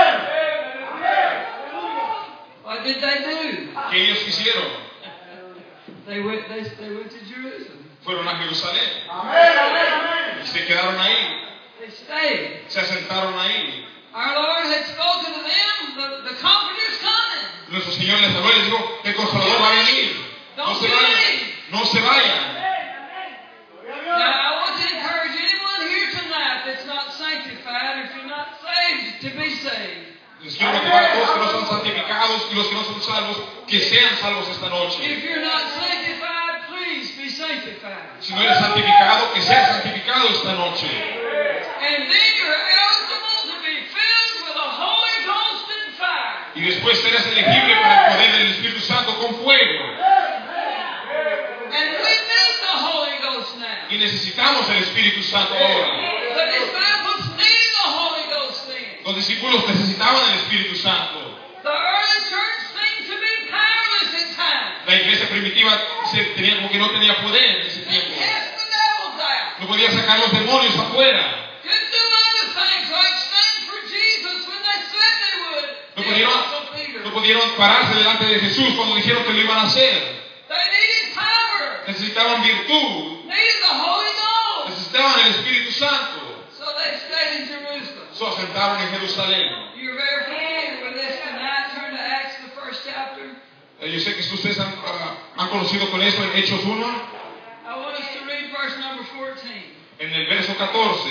What did they do? ¿Qué ellos hicieron? They went to Jerusalem. Fueron a Jerusalén y se quedaron ahí, They stayed. se asentaron ahí. Our Lord had spoken to them, the Comforter's coming. Nuestro Señor les habló y les dijo, el Consolador va a venir. No se vayan, no se vayan. Now, I want to encourage anyone here tonight that's not sanctified, if you're not saved, to be saved. Les quiero motivar a todos que no son santificados y los que no son salvos, que sean salvos esta noche. If you're not sanctified, please be sanctified. Si no eres santificado, que seas santificado esta noche. And then you're eligible to be filled with the Holy Ghost and fire. Y después serás elegible para el poder del Espíritu Santo con fuego. And we need the Holy Ghost now. Y necesitamos el Espíritu Santo ahora. The disciples need the Holy Ghost then. Los discípulos necesitaban el Espíritu Santo. The early church seemed to be powerless at times. La iglesia primitiva tenía como que no tenía poder en ese They tiempo. cast the devils out. No podía sacar los demonios afuera. Couldn't do other things like stand for Jesus when they said they would. No The pudieron, Apostle Peter. no pudieron pararse delante de Jesús cuando dijeron que lo iban a hacer. They needed power. Necesitaban virtud. Needed the Holy Ghost. Necesitaban el Espíritu Santo. So they stayed in Jerusalem. Se asentaron en Jerusalén. You're very familiar with this tonight. Turn to Acts, the first chapter. Yo sé que ustedes han conocido con esto en Hechos 1, I want us to read verse number 14. en el verso 14.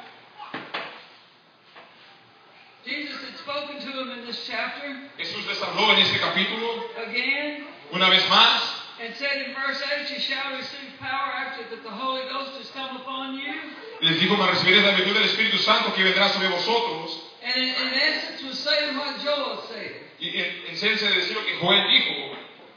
Jesus had spoken to them in this chapter Jesús les habló en este capítulo again una vez más and said in verse 8, you shall receive power after that the Holy Ghost has come upon you. les dijo, mas recibiréis la virtud del Espíritu Santo que vendrá sobre vosotros. And in essence was saying what Joel said. Y en esencia de decir lo que Joel dijo,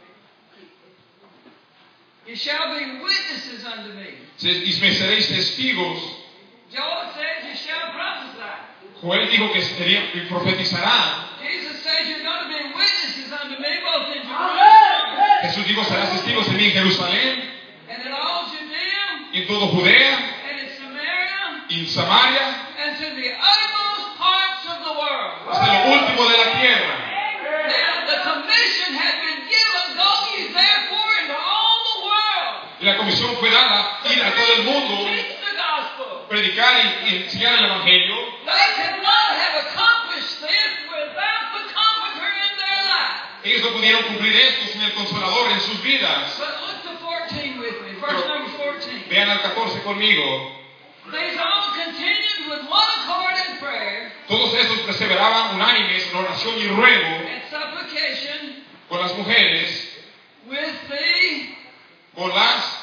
You shall be witnesses unto me. y me seréis testigos. Joel said you shall prophesy. Joel dijo que profetizarán. Jesus says you're going to be witnesses unto me both in Jerusalem Jesús dijo, serás testigos de mí en Jerusalén, and in all Judea y en todo Judea, and in Samaria y en Samaria, and to the uttermost parts of the world. hasta lo último de la tierra. Now the commission had been given, go ye therefore into all the world. Y la comisión fue dada, ir a todo el mundo, Teach the gospel. predicar y enseñar el Evangelio. They could not have accomplished this without the Comforter in their life. Ellos no pudieron cumplir esto sin el Consolador en sus vidas. But look to 14 with me, verse number 14. Vean al 14 conmigo. These all continued with one accord in prayer Todos estos perseveraban unánimes en oración y ruego and supplication con las mujeres, with the, con las...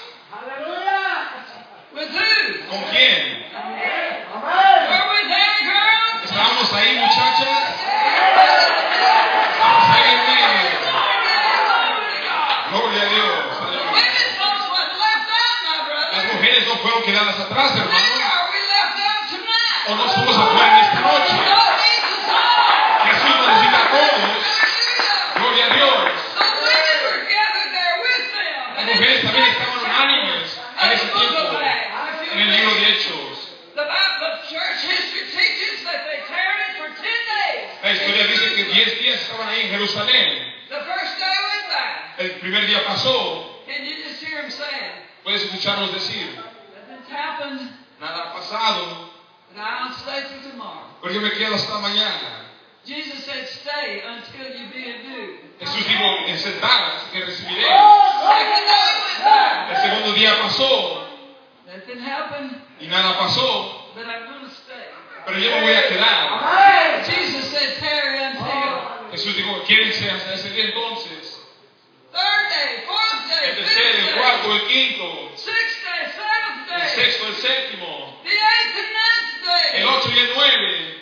with who? ¿Con quién? Were we there, girls? ¿Estábamos ahí, muchachas? Estamos ahí en medio. Gloria a Dios. Aleluya. Women folks wasn't left out, my brother. Las mujeres no fueron quedadas atrás, Neither hermano. are we left out tonight. O no somos afuera en esta noche. God needs us all. Jesús nos necesita a todos. Hallelujah. Gloria a Dios. The women were gathered there with them. Las mujeres también estaban unánimes en ese tiempo, en el libro de Hechos. The Bible, church history teaches that they tarried for 10 days. La historia dice que 10 días estaban ahí en Jerusalén. The first day went by. El primer día pasó. Can you just hear him saying, Puedes escucharnos decir, nothing's happened, nada ha pasado, and I'll stay till tomorrow. pero yo me quedo hasta mañana. Jesus said, stay until you be endued. Jesús dijo, sentadas que recibiréis. Second day went by. El segundo día pasó Nothing happened, y nada pasó, but I'm going to stay. pero yo me voy a quedar. Jesus said, tarry until. Jesús dijo, quédense hasta ese día entonces. Third day, fourth day, El fifth tercero, el day, cuarto, el quinto, sixth day, seventh el day, sexto, el séptimo, the eighth and ninth day. el 8 y el 9.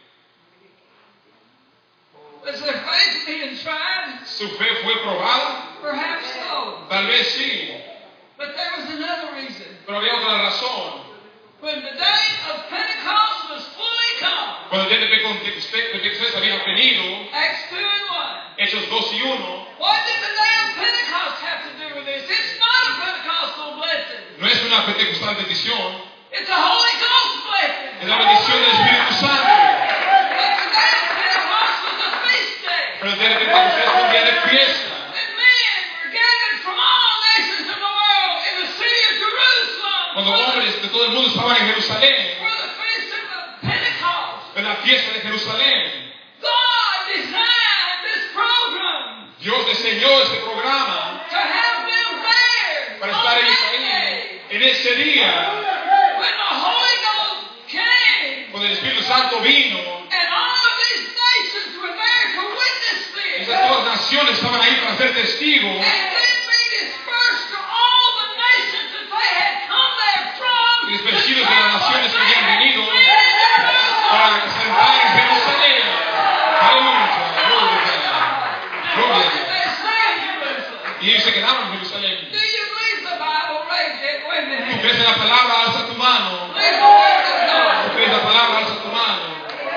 Was their faith being tried? ¿Su fe fue probada? Perhaps so. Tal vez sí, But there was another reason. pero había otra razón. When the day of Pentecost was fully come, Cuando el día de Pentecostés había venido, Acts 2 and 1, Hechos 2 y 1, what did the day of Pentecost have to do with this? It's not a Pentecostal blessing. no es una pentecostal bendición, It's a Holy Ghost blessing. es la bendición del Espíritu Santo. But the day of Pentecost was a feast day. Pero el día de Pentecostés fue un día de fiesta. And men were gathered from all nations of the world in the city of Jerusalem Cuando hombres de todo el mundo estaban en Jerusalén, for the feast of the Pentecost. en la fiesta de Jerusalén, God designed this program Dios diseñó este programa to have them there para on estar ellos that ahí day. en ese día, When the Holy Ghost came cuando el Espíritu Santo vino. and all of these nations were there to witness this. Esas dos naciones estaban ahí para ser testigos. And then we dispersed to all the nations that they had come there from. Y dispersidos de las naciones que habían venido para sentar en Jerusalén. Aleluya, gloria a Dios. Gloria a Dios. They stay in Jerusalem. Y ellos se quedaron en Jerusalén. Do you believe the Bible? Raise it. Wait a ¿Tú minute. crees en la palabra? Alza tu mano. Believe the word of God. ¿Tú crees en la palabra? Alza tu mano.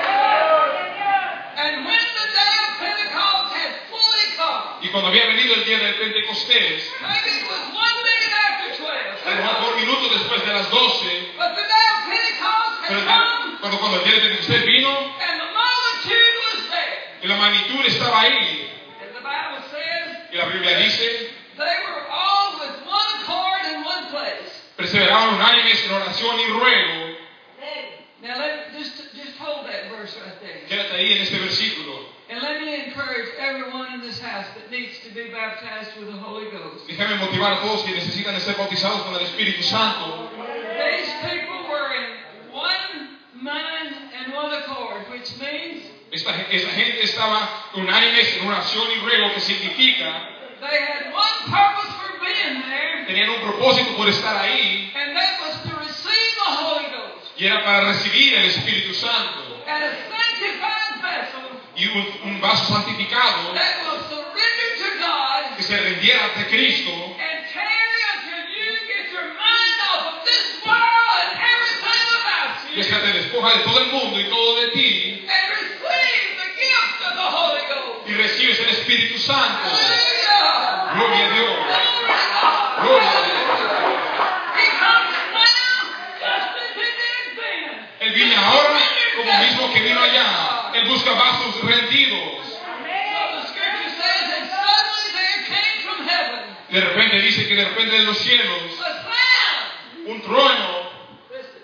And when the day of Pentecost had fully come, Y cuando había venido el día del Pentecostés, maybe it was 1 minute after 12. a lo mejor minutos después de las 12, But the day of Pentecost pero had come, cuando el día del Pentecostés vino, and the multitude was there. y la magnitud estaba ahí, And the Bible says y la Biblia dice, they were all with one accord in one place. perseveraban unánimes en oración y ruego. Now just hold that verse right there. Quédate ahí en este versículo. And let me encourage everyone in this house that needs to be baptized with the Holy Ghost. Déjame motivar a todos que necesitan ser bautizados con el Espíritu Santo. These people were in one mind and one accord, which means Esta gente estaba unánimes en oración y ruego, que significa they had one purpose for being there, tenían un propósito por estar ahí, and that was to receive the Holy Ghost. y era para recibir el Espíritu Santo And a sanctified vessel y un vaso santificado that will surrender to God que se rindiera ante Cristo and tarry until you get your mind off of this world and everything about y you es que te despoja de todo el mundo y todo de ti and receive the gift of the Holy Ghost. y recibes el Espíritu Santo. Hallelujah. Gloria a Dios. Glory to God. Gloria a Dios. He comes now just as he did then. Él viene ahora como mismo que vino allá. Él busca vasos rendidos. So the scripture says that suddenly there came from heaven De repente dice que de repente de los cielos a sound. un trueno, Listen.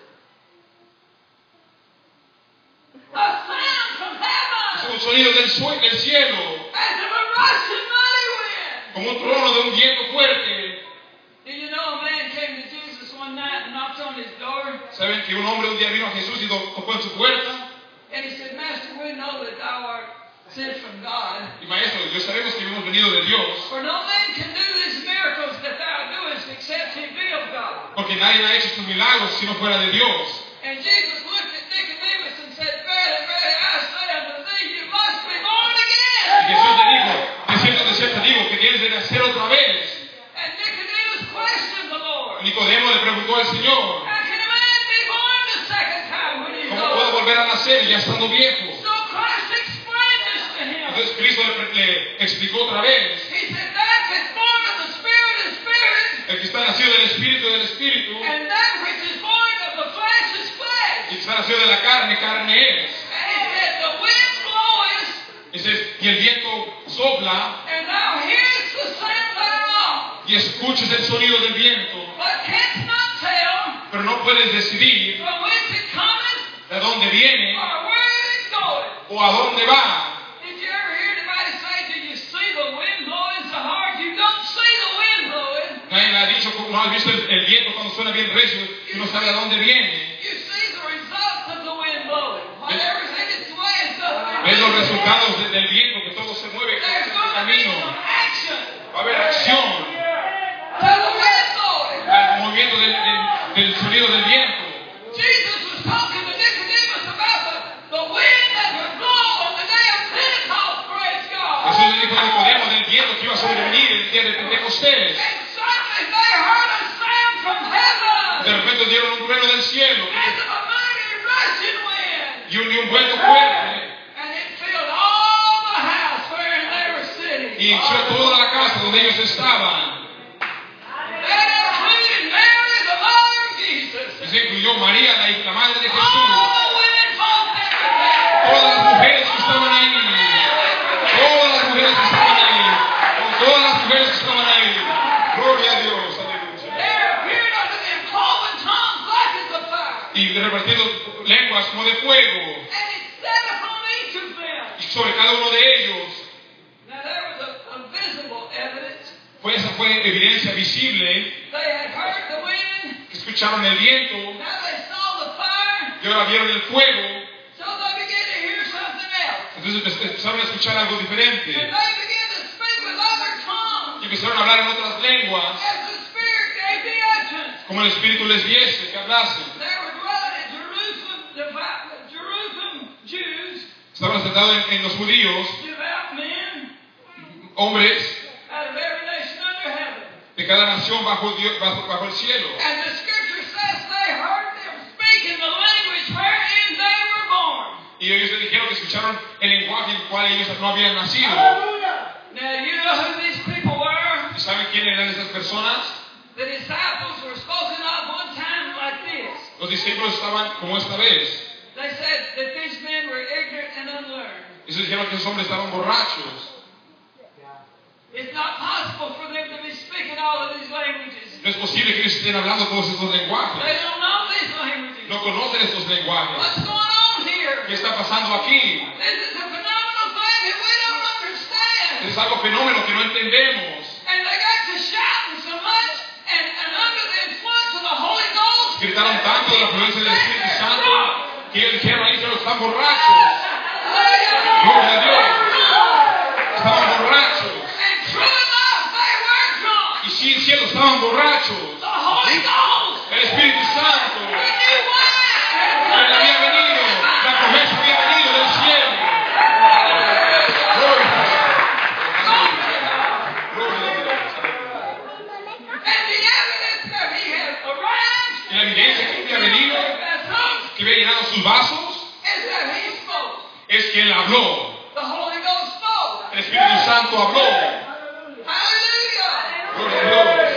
A sound from heaven un sonido del cielo, as of a rushing mighty wind. como un trueno de un viento fuerte. Do you know a man came to Jesus one night ¿Saben que un hombre un día vino a Jesús y tocó en su puerta? And he said, Master, we know that thou art sent from God. Y maestro, yo sabemos que hemos venido de Dios, For no man can do these miracles that thou doest except he be of God. porque nadie ha hecho estos milagros si no fuera de Dios. And Jesus looked at Nicodemus and said, Verily, verily, I say unto thee, you must be born again. Y Jesús le dijo, de cierto digo, que tienes de nacer otra vez. And Nicodemus questioned the Lord. Nicodemo le preguntó al Señor, How can a man be born the second time when he's ¿cómo puedo old? volver a nacer ya estando viejo? So Christ explained this to him. Entonces Cristo le explicó otra vez, He said, That which is born of the Spirit is spirit, el que está nacido del Espíritu, and that which is born of the flesh is flesh. y el que está nacido de la carne, carne es. And he said, The wind bloweth, Y el viento sopla, and thou hearest the sound thereof, y escuchas el sonido del viento, but canst not tell pero no puedes decidir from whence it cometh de dónde viene or where it goeth. o a dónde va. Did you ever hear anybody say, Do you see the wind blowing so hard? You don't see the wind blowing. Nadie le ha dicho, no has visto el viento cuando suena bien recio y no sabe a dónde viene. You see the results of the wind blowing. Whatever's in its way is going Ves los resultados del viento, que todo se mueve, que There's es el going to be camino. some action Va a haber acción to the wind blowing. al movimiento del sonido del viento. Jesus was talking to Nicodemus about the wind that would blow on the day of Pentecost, praise God. Jesús le dijo a Nicodemo del viento que iba a sobrevenir el día de Pentecostés. And suddenly they heard a sound from heaven De repente dieron un trueno del cielo as of a mighty rushing wind. y un viento fuerte And it filled all the house wherein they were sitting. y hinchó toda la casa donde ellos estaban. That included Mary, the mother of Jesus. Y se incluyó María, la madre de All Jesús. the women folk that were there. Todas las mujeres que estaban ahí. Todas las mujeres que estaban ahí. Con todas las mujeres que estaban ahí. Gloria a Dios. Aleluya. There appeared unto them cloven tongues like as of fire. Y repartiendo lenguas como de fuego. And it sat upon each of them. Y sobre cada uno de ellos. Now there was a visible evidence. Esa fue evidencia visible. They had heard the wind. Que escucharon el viento. Now they saw the fire. Y ahora vieron el fuego. So they began to hear something else. Entonces empezaron a escuchar algo diferente. And they began to speak with other tongues. Y empezaron a hablar en otras lenguas. As the Spirit gave the utterance. Como el Espíritu les diese que hablasen. There were dwelling in Jerusalem Jews, Estaban sentados en los judíos, devout men, hombres out of every nation under heaven. de cada nación bajo el cielo. And the scripture says they heard them speak in the language wherein they were born. Y ellos le dijeron que escucharon el lenguaje en el cual ellos no habían nacido. Now you know who these people were? ¿Y saben quién eran esas personas? The disciples were spoken of one time like this. Los discípulos estaban como esta vez. They said that these men were ignorant and unlearned. Ellos dijeron que esos hombres estaban borrachos. It's not possible for them to be speaking all of these languages. No es posible que ellos estén hablando todos estos They lenguajes. don't know these languages. No conocen estos lenguajes. What's going on here? ¿Qué está pasando aquí? This is a phenomenal thing that we don't understand. Es algo fenómeno que no entendemos. And they got to shouting so much and under the influence of the Holy Ghost. Gritaron tanto de la influencia del Espíritu Santo que ellos dijeron ahí se los están borrachos. Gloria a Dios. Estaban borrachos. And true enough, they were drunk. Y sí, cielo, estaban borrachos. The Holy Ghost. El Espíritu Santo. The new wine. Él había venido. La promesa había venido del cielo. Gloria a Dios. And the evidence that he had arrived. Y la evidencia que había venido, que había llenado sus vasos, Is that he spoke. es que él habló. The Holy Ghost spoke. El Espíritu Santo habló. Hallelujah. Gloria a Dios.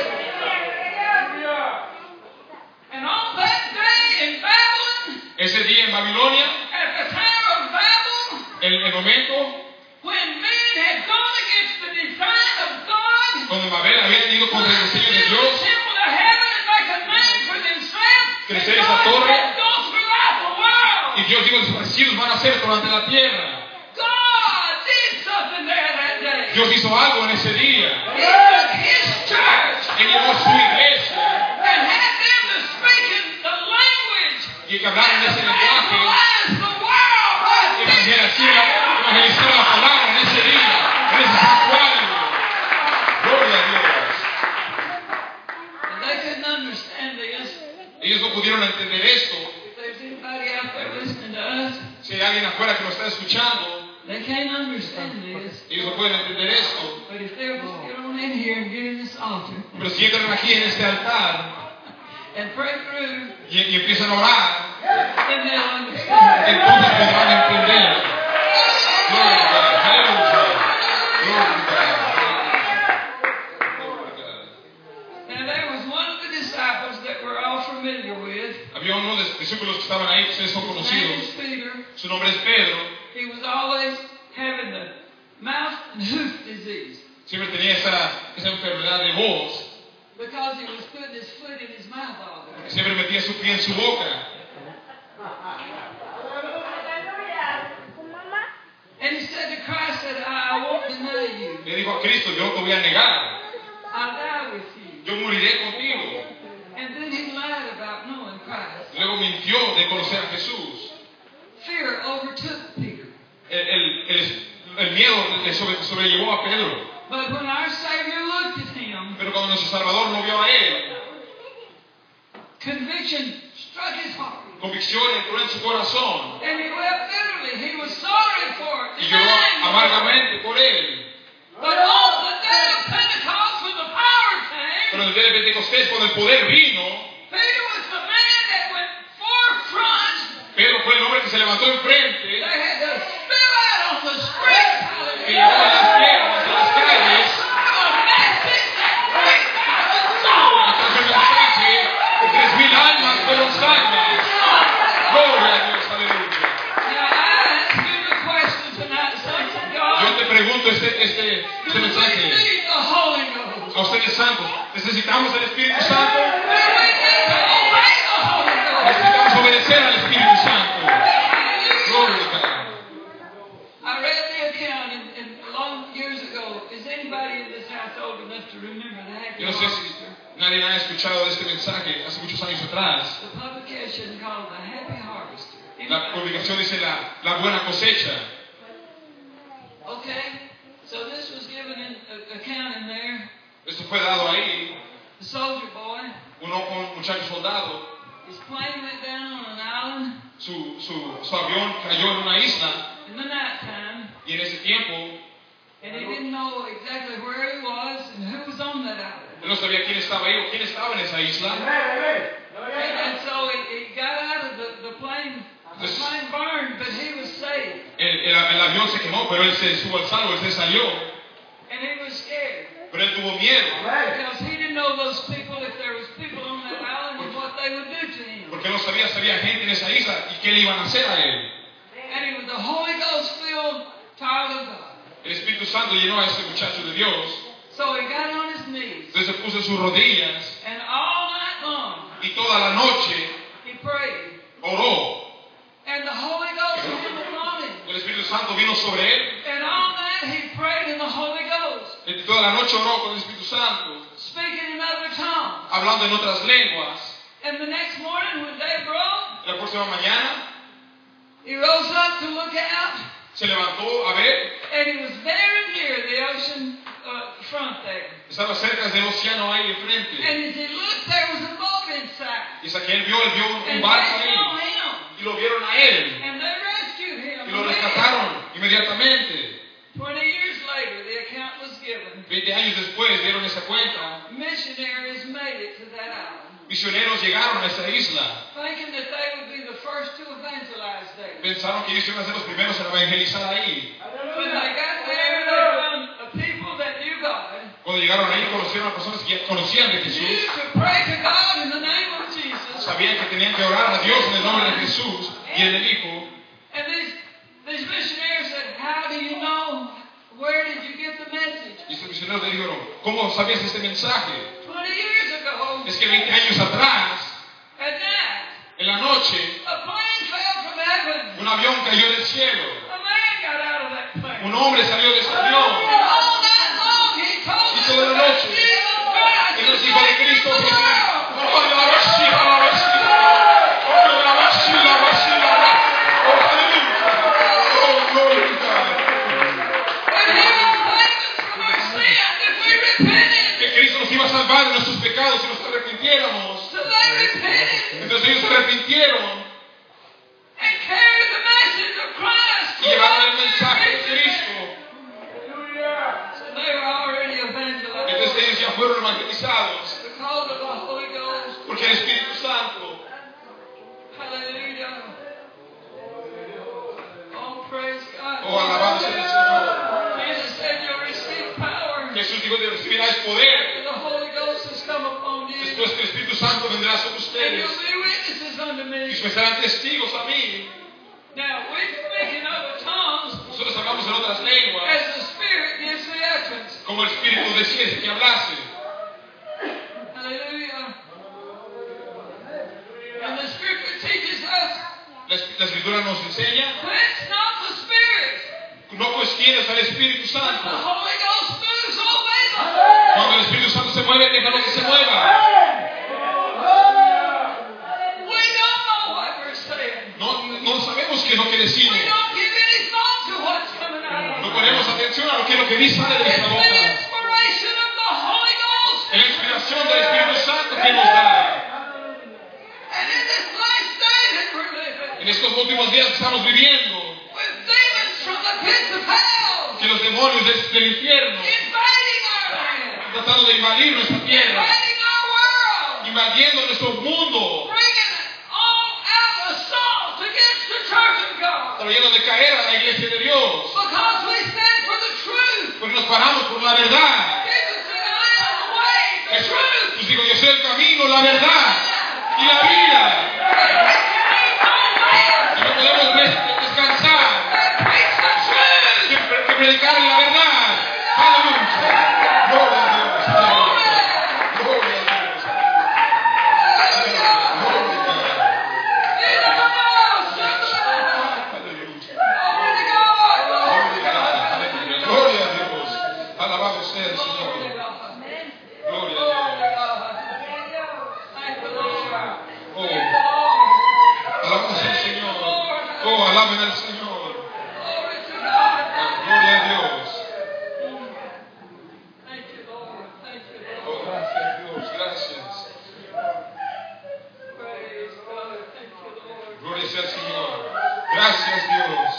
And on that day in Babylon, Ese día en Babilonia, at the time of Babel, el momento when men had gone against the design of God, cuando Babel había ido contra el diseño de build a Dios, temple to heaven and make a name for themselves, crecer and esa God torre, said, go throughout the world. y Dios dijo, desaparecidos van a ser durante la tierra. God did something there that day. Dios hizo algo en ese día. He took his church Él llevó su iglesia and had them to speak in the language pudieron entender esto, if there's anybody out there listening to us, si hay alguien afuera que nos está escuchando, they can't understand this. ellos no pueden entender esto. But if they'll just get on in here and get in this altar Pero si entran aquí en este altar and pray through, y empiezan a orar, then they'll understand. entonces podrán entender. Gloria a Dios. Aleluya. Gloria a Dios. Now there was one of the disciples that we're all familiar with. Había uno de los discípulos que estaban ahí, que ustedes son His name is conocidos. Peter. Su nombre es Pedro. He was always having the mouth and hoof disease Siempre tenía esa enfermedad de voz. because he was putting his foot in his mouth all the time. Siempre metía su pie en su boca. And he said to Christ, said, I won't deny you. Le dijo a Cristo, yo no te voy a negar. I'll die with you. Yo moriré contigo. And then he lied about knowing Christ. Luego mintió de conocer a Jesús. Fear overtook Peter. El miedo le sobrellevó a Pedro. But when our Savior looked at him, Pero cuando nuestro Salvador lo vio a él, conviction struck his heart. convicción entró en su corazón And he wept bitterly. He was sorry for it. y lloró amargamente por él. But on the day of Pentecost, when the power came, Pero en el día de Pentecostés, cuando el poder vino, Peter was the man that went forefront. Pedro fue el hombre que se levantó They enfrente, had to spill out on the streets. que llevó a las piernas, a las calles, A message that great soul. entonces el mensaje de 3,000 almas fueron salvas. Gloria a Dios, aleluya. Now I ask you the question tonight, saints of Yo God. te pregunto este Do we mensaje. need the Holy Ghost? A ustedes santos, ¿necesitamos el Espíritu Santo? Do we need to obey the Holy Ghost? Necesitamos obedecer al Espíritu Santo. Gloria a Dios. I read the account in long years ago. Is anybody in this house old enough to remember the Happy Yo no sé si Harvester? nadie ha escuchado de este mensaje hace muchos años atrás. The publication called the Happy Harvester. La Anybody? publicación dice la buena cosecha. Okay, so this was given in account in there. Esto fue dado ahí. The soldier boy, Un muchacho soldado, his plane went down on an island su avión cayó en una isla in the nighttime, y en ese tiempo and he didn't know exactly where he was and who was on that island. él no sabía quién estaba ahí o quién estaba en esa isla. And so he got out of the plane. The plane burned, but he was saved. El avión se quemó, pero él se estuvo al salvo, él se salió. And he was scared. Pero él tuvo miedo, Because he didn't know those people, if there was people on that island, and what they would do to him. porque no sabía si había gente en esa isla y qué le iban a hacer a él. And he was the Holy Ghost-filled child of God. El Espíritu Santo llenó a ese muchacho de Dios. So he got on his knees, Entonces se puso en sus rodillas and all night long y toda la noche he prayed. oró. And the Holy Ghost came upon him. El Espíritu Santo vino sobre él. And all night he prayed in the Holy Ghost, Y toda la noche oró con el Espíritu Santo, speaking in other tongues. hablando en otras lenguas. And the next morning, when day broke, La próxima mañana he rose up to look out, se levantó a ver. and he was very near the ocean front there. Estaba cerca del océano ahí enfrente. And as he looked, there was a boat inside. Y él vio un And barco they ahí. saw him, Y lo vieron a él. and they rescued him. Y lo rescataron inmediatamente. 20 years later, the account was given. 20 años después dieron esa cuenta. Missionaries made it to that island, Misioneros llegaron a esa isla. thinking that they would be the first to evangelize there. Pensaron que ellos iban a ser los primeros en evangelizar ahí. When they got there, they found a people that knew God, Cuando llegaron ahí conocieron a personas que ya conocían de used Jesús. to pray to God in the name of Jesus. Sabían que tenían que orar a Dios en el nombre de Jesús. Y él le dijo, And these missionaries said, how do you know? Where did you get the message? y estos misioneros le dijeron, ¿cómo sabías este mensaje? 20 years ago, Es que 20 años atrás, at night, en la noche, a plane fell from heaven. un avión cayó del cielo. A man got out of that plane. Un hombre salió de ese And avión. all night long, he told Y us toda la about noche, Jesus Christ, Él the nos dijo de Savior of Cristo the que world. And he will save us from our sins if we repented. que Cristo nos iba a salvar de nuestros pecados si nos arrepintiéramos. So they repented. Entonces Entonces ellos se arrepintieron and carried the message of Christ. y llevaron el mensaje de Cristo. So they were already evangelized. Entonces ellos ya fueron evangelizados Because of the Holy Ghost. porque el Espíritu Santo. Hallelujah. Oh, praise God. Oh, alabado sea el Señor. Jesus said you'll receive power. Jesús dijo que recibirás poder. The Holy Ghost has come upon you. Después que el Espíritu Santo vendrá sobre And ustedes you'll be witnesses unto y me. me serán testigos a mí. Now, we're speaking other tongues Nosotros hablamos en otras lenguas as the Spirit gives the utterance. como el Espíritu decía que hablase. Hallelujah. And the Scripture teaches us, La Escritura nos enseña, quench not the Spirit. no cuestiones al Espíritu When the Santo. Holy Ghost moves, obey the Holy Cuando el Espíritu Santo se mueve, déjalo que se mueva. We don't know what we're saying. No sabemos qué es lo que decimos. We don't give any thought to what's coming out. No ponemos atención a lo que es lo que dice sale de It's nuestra the boca. inspiration of the Holy Ghost. Es la inspiración del Espíritu Santo que nos da. And in this last day that we're living, En estos últimos días que estamos viviendo, with demons from the pits of hell que los demonios del infierno invading our land, están tratando de invadir nuestra tierra, invading our world, invadiendo nuestro mundo, bringing all out assaults against the church of God. tratando de caer a la iglesia de Dios. Because we stand for the truth. Porque nos paramos por la verdad. Jesus said, I am the way, the Jesús truth, dijo, yo soy el camino, la verdad y la vida. Y no podemos descansar que predicar la verdad. Aleluya. Gloria a Dios. Aleluya. Gloria a Dios. Aleluya. Gloria a Dios. Alabado sea el Señor. Gloria a Dios. Oh, alabado sea el Señor. Oh, alaben al Señor. Gloria a Dios. Oh, gracias Dios. Gracias. Gloria sea al Señor. Gracias Dios.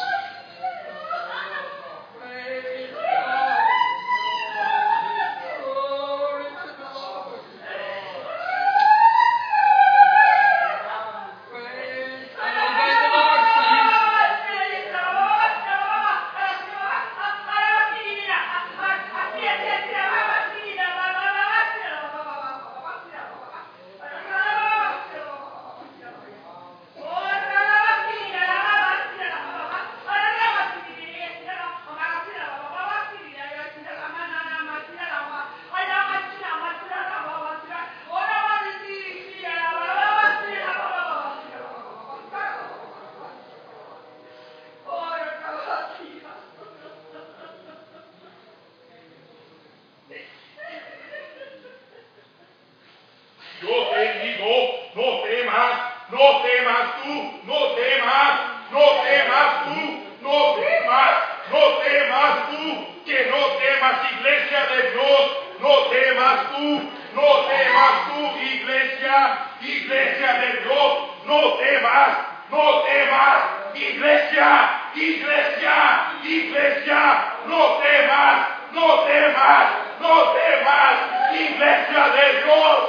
Yo te digo, no temas, no temas tú, no temas, no temas tú, no temas, no temas tú, que no temas, iglesia de Dios, no temas tú, no temas tú, iglesia, iglesia de Dios, no temas, no temas, iglesia, iglesia, iglesia, no temas, no temas, no temas, iglesia de Dios.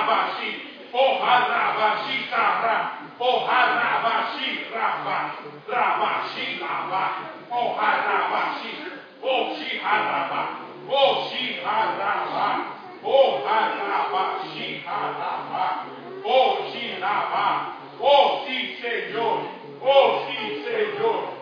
Oh, sí, Señor. Oh, sí, Señor.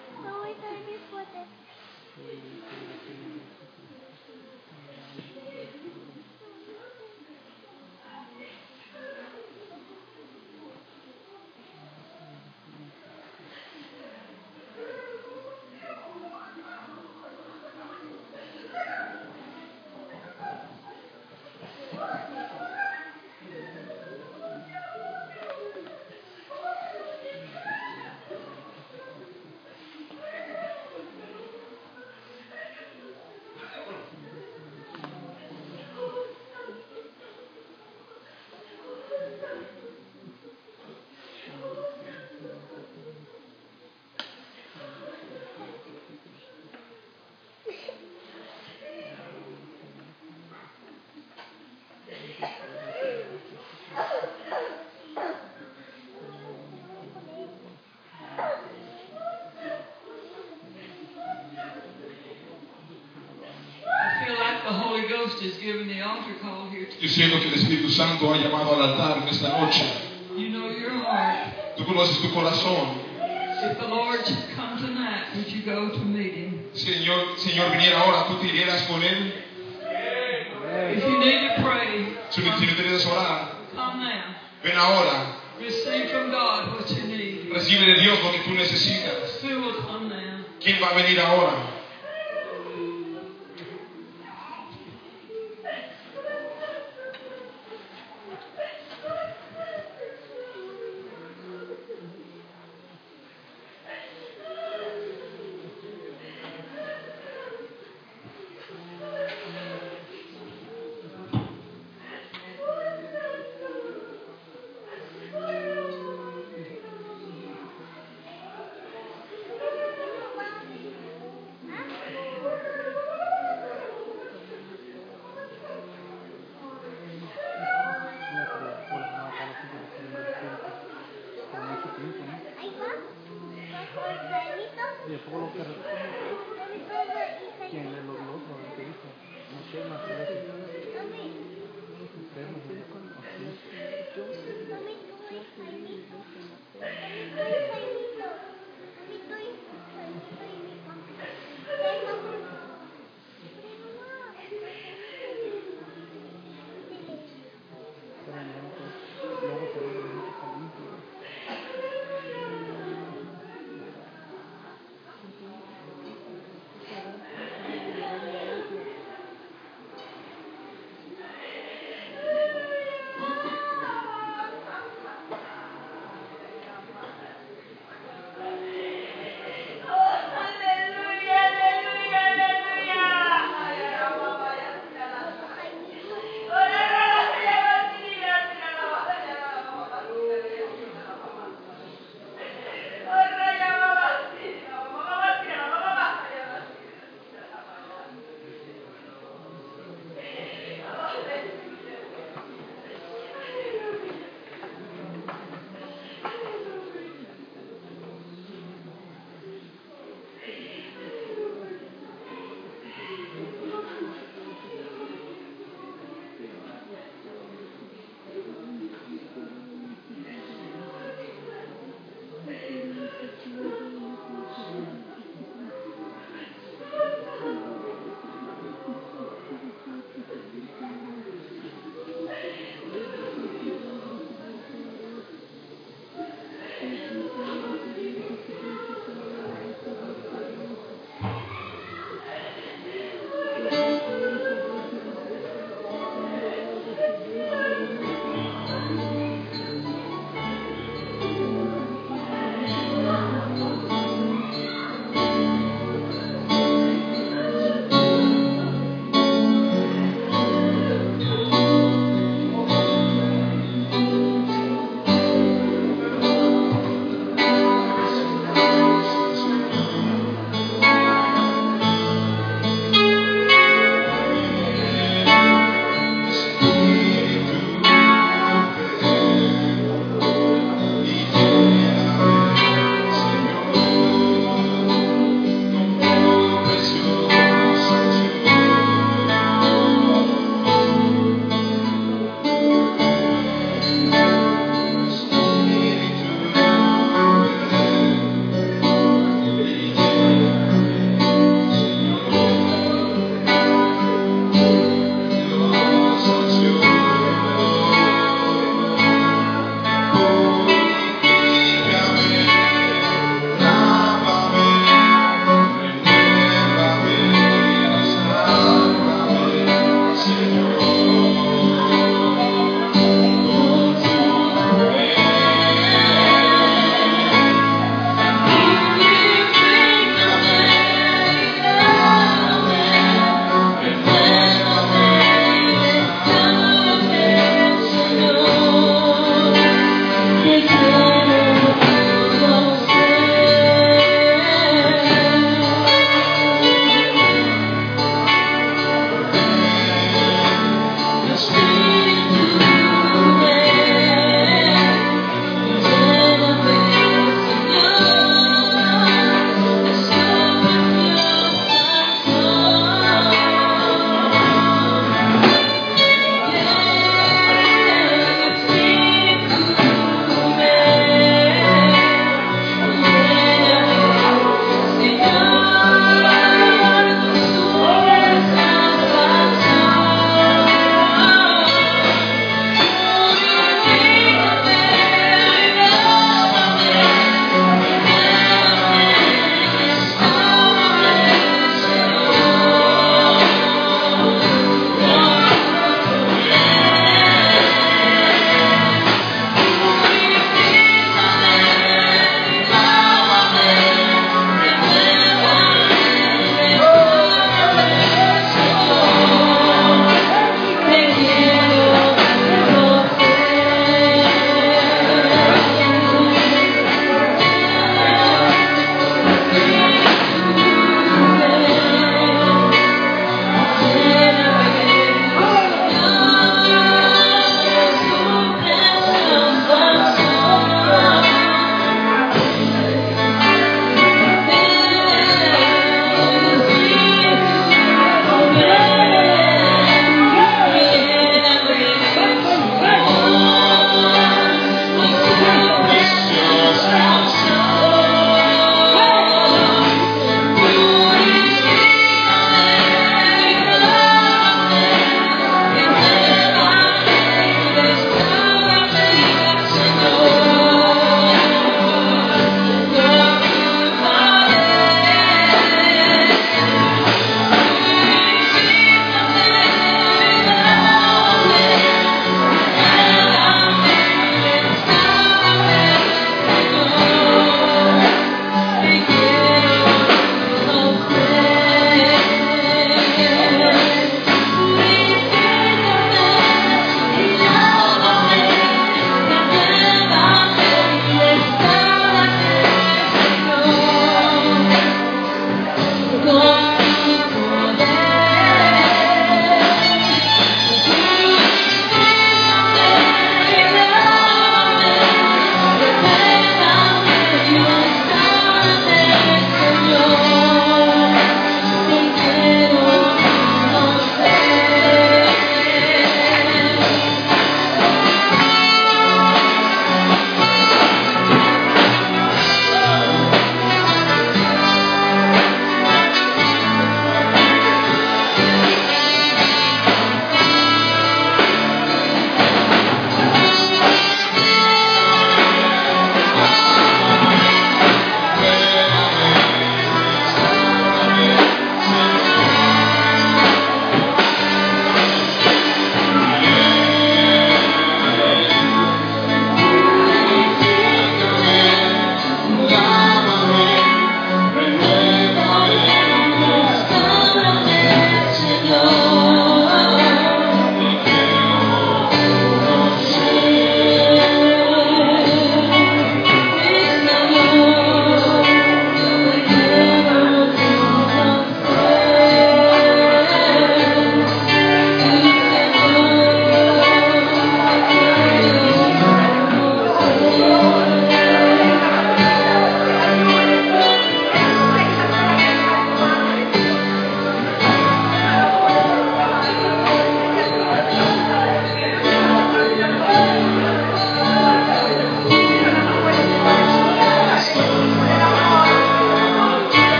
Is giving the altar call here today. Yo siento que el Espíritu Santo ha llamado al altar en esta noche. You know your heart. Tú conoces tu corazón. If the Lord should come tonight, would you go to meet Him? Señor viniera ahora, ¿tú te irías con Él? If you need to pray, Si necesitas orar, come now. ven ahora. Receive from God what you need. Recibe de Dios lo que tú necesitas. Who will come now? ¿Quién va a venir ahora?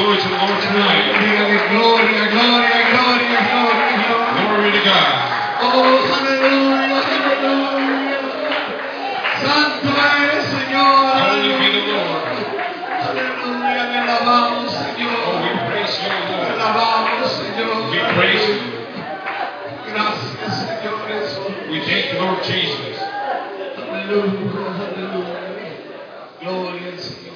glory to the Lord tonight. Dígale gloria, gloria, gloria, gloria, gloria. Glory to God. Oh, aleluya, aleluya. Santo eres, Señor. Holy be the Lord. Aleluya, le alabamos, Oh, Señor. we praise you, Le Lord. alabamos, Señor. We praise you. Gracias, Señor Jesús. We thank you, Lord Jesus. Aleluya, aleluya. Gloria al Señor.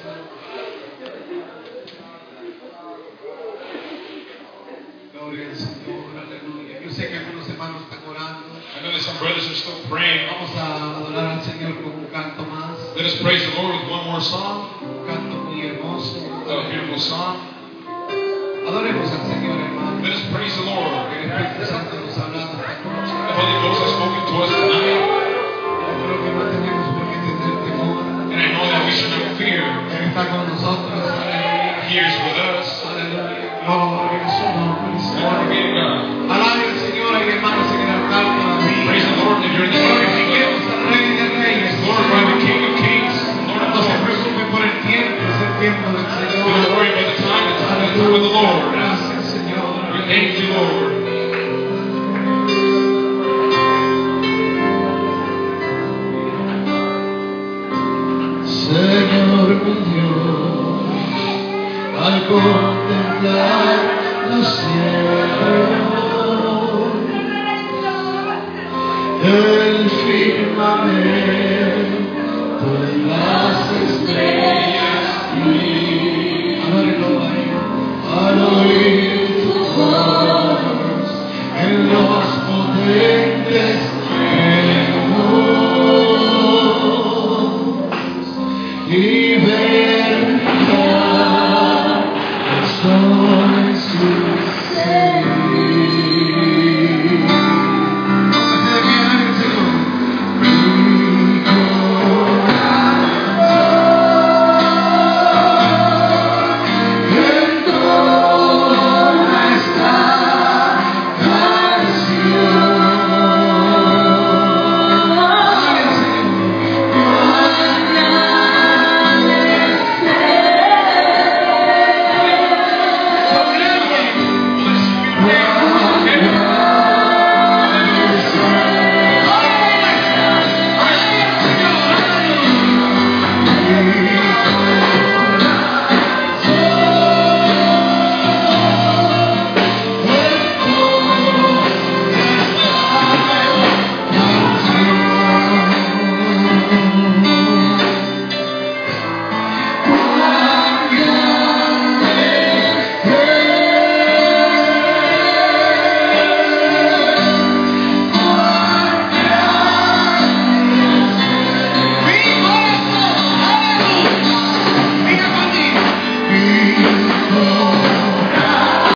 Gloria al Señor, aleluya. Yo sé que algunos hermanos están orando. I know that some brothers are still praying. Vamos a adorar al Señor con un canto más. Let us praise the Lord with one more song, Un canto muy hermoso. a beautiful song. Adoremos al Señor, hermano. Let us praise the Lord. El Espíritu Santo nos ha hablado esta noche. The Holy Ghost has spoken to us tonight, Yo creo que no tenemos por qué tener temor. and I know that we should not fear. Él está con nosotros. Aleluya. He is with us. Aleluya. Gloria a su nombre, Glory Señor. be to God. Alabe al Señor, hay hermanos en el altar todavía. Praise the Lord if you're in the Glorifiquemos al Rey de Reyes. Glorify the King of Kings, Lord of No se Lords. preocupe por el tiempo, es el tiempo del Do Señor. not worry about the time. It's the time of the Lord. Gracias, Señor. We thank you, Lord. Señor mi Dios, al contemplar los cielos, el firmamento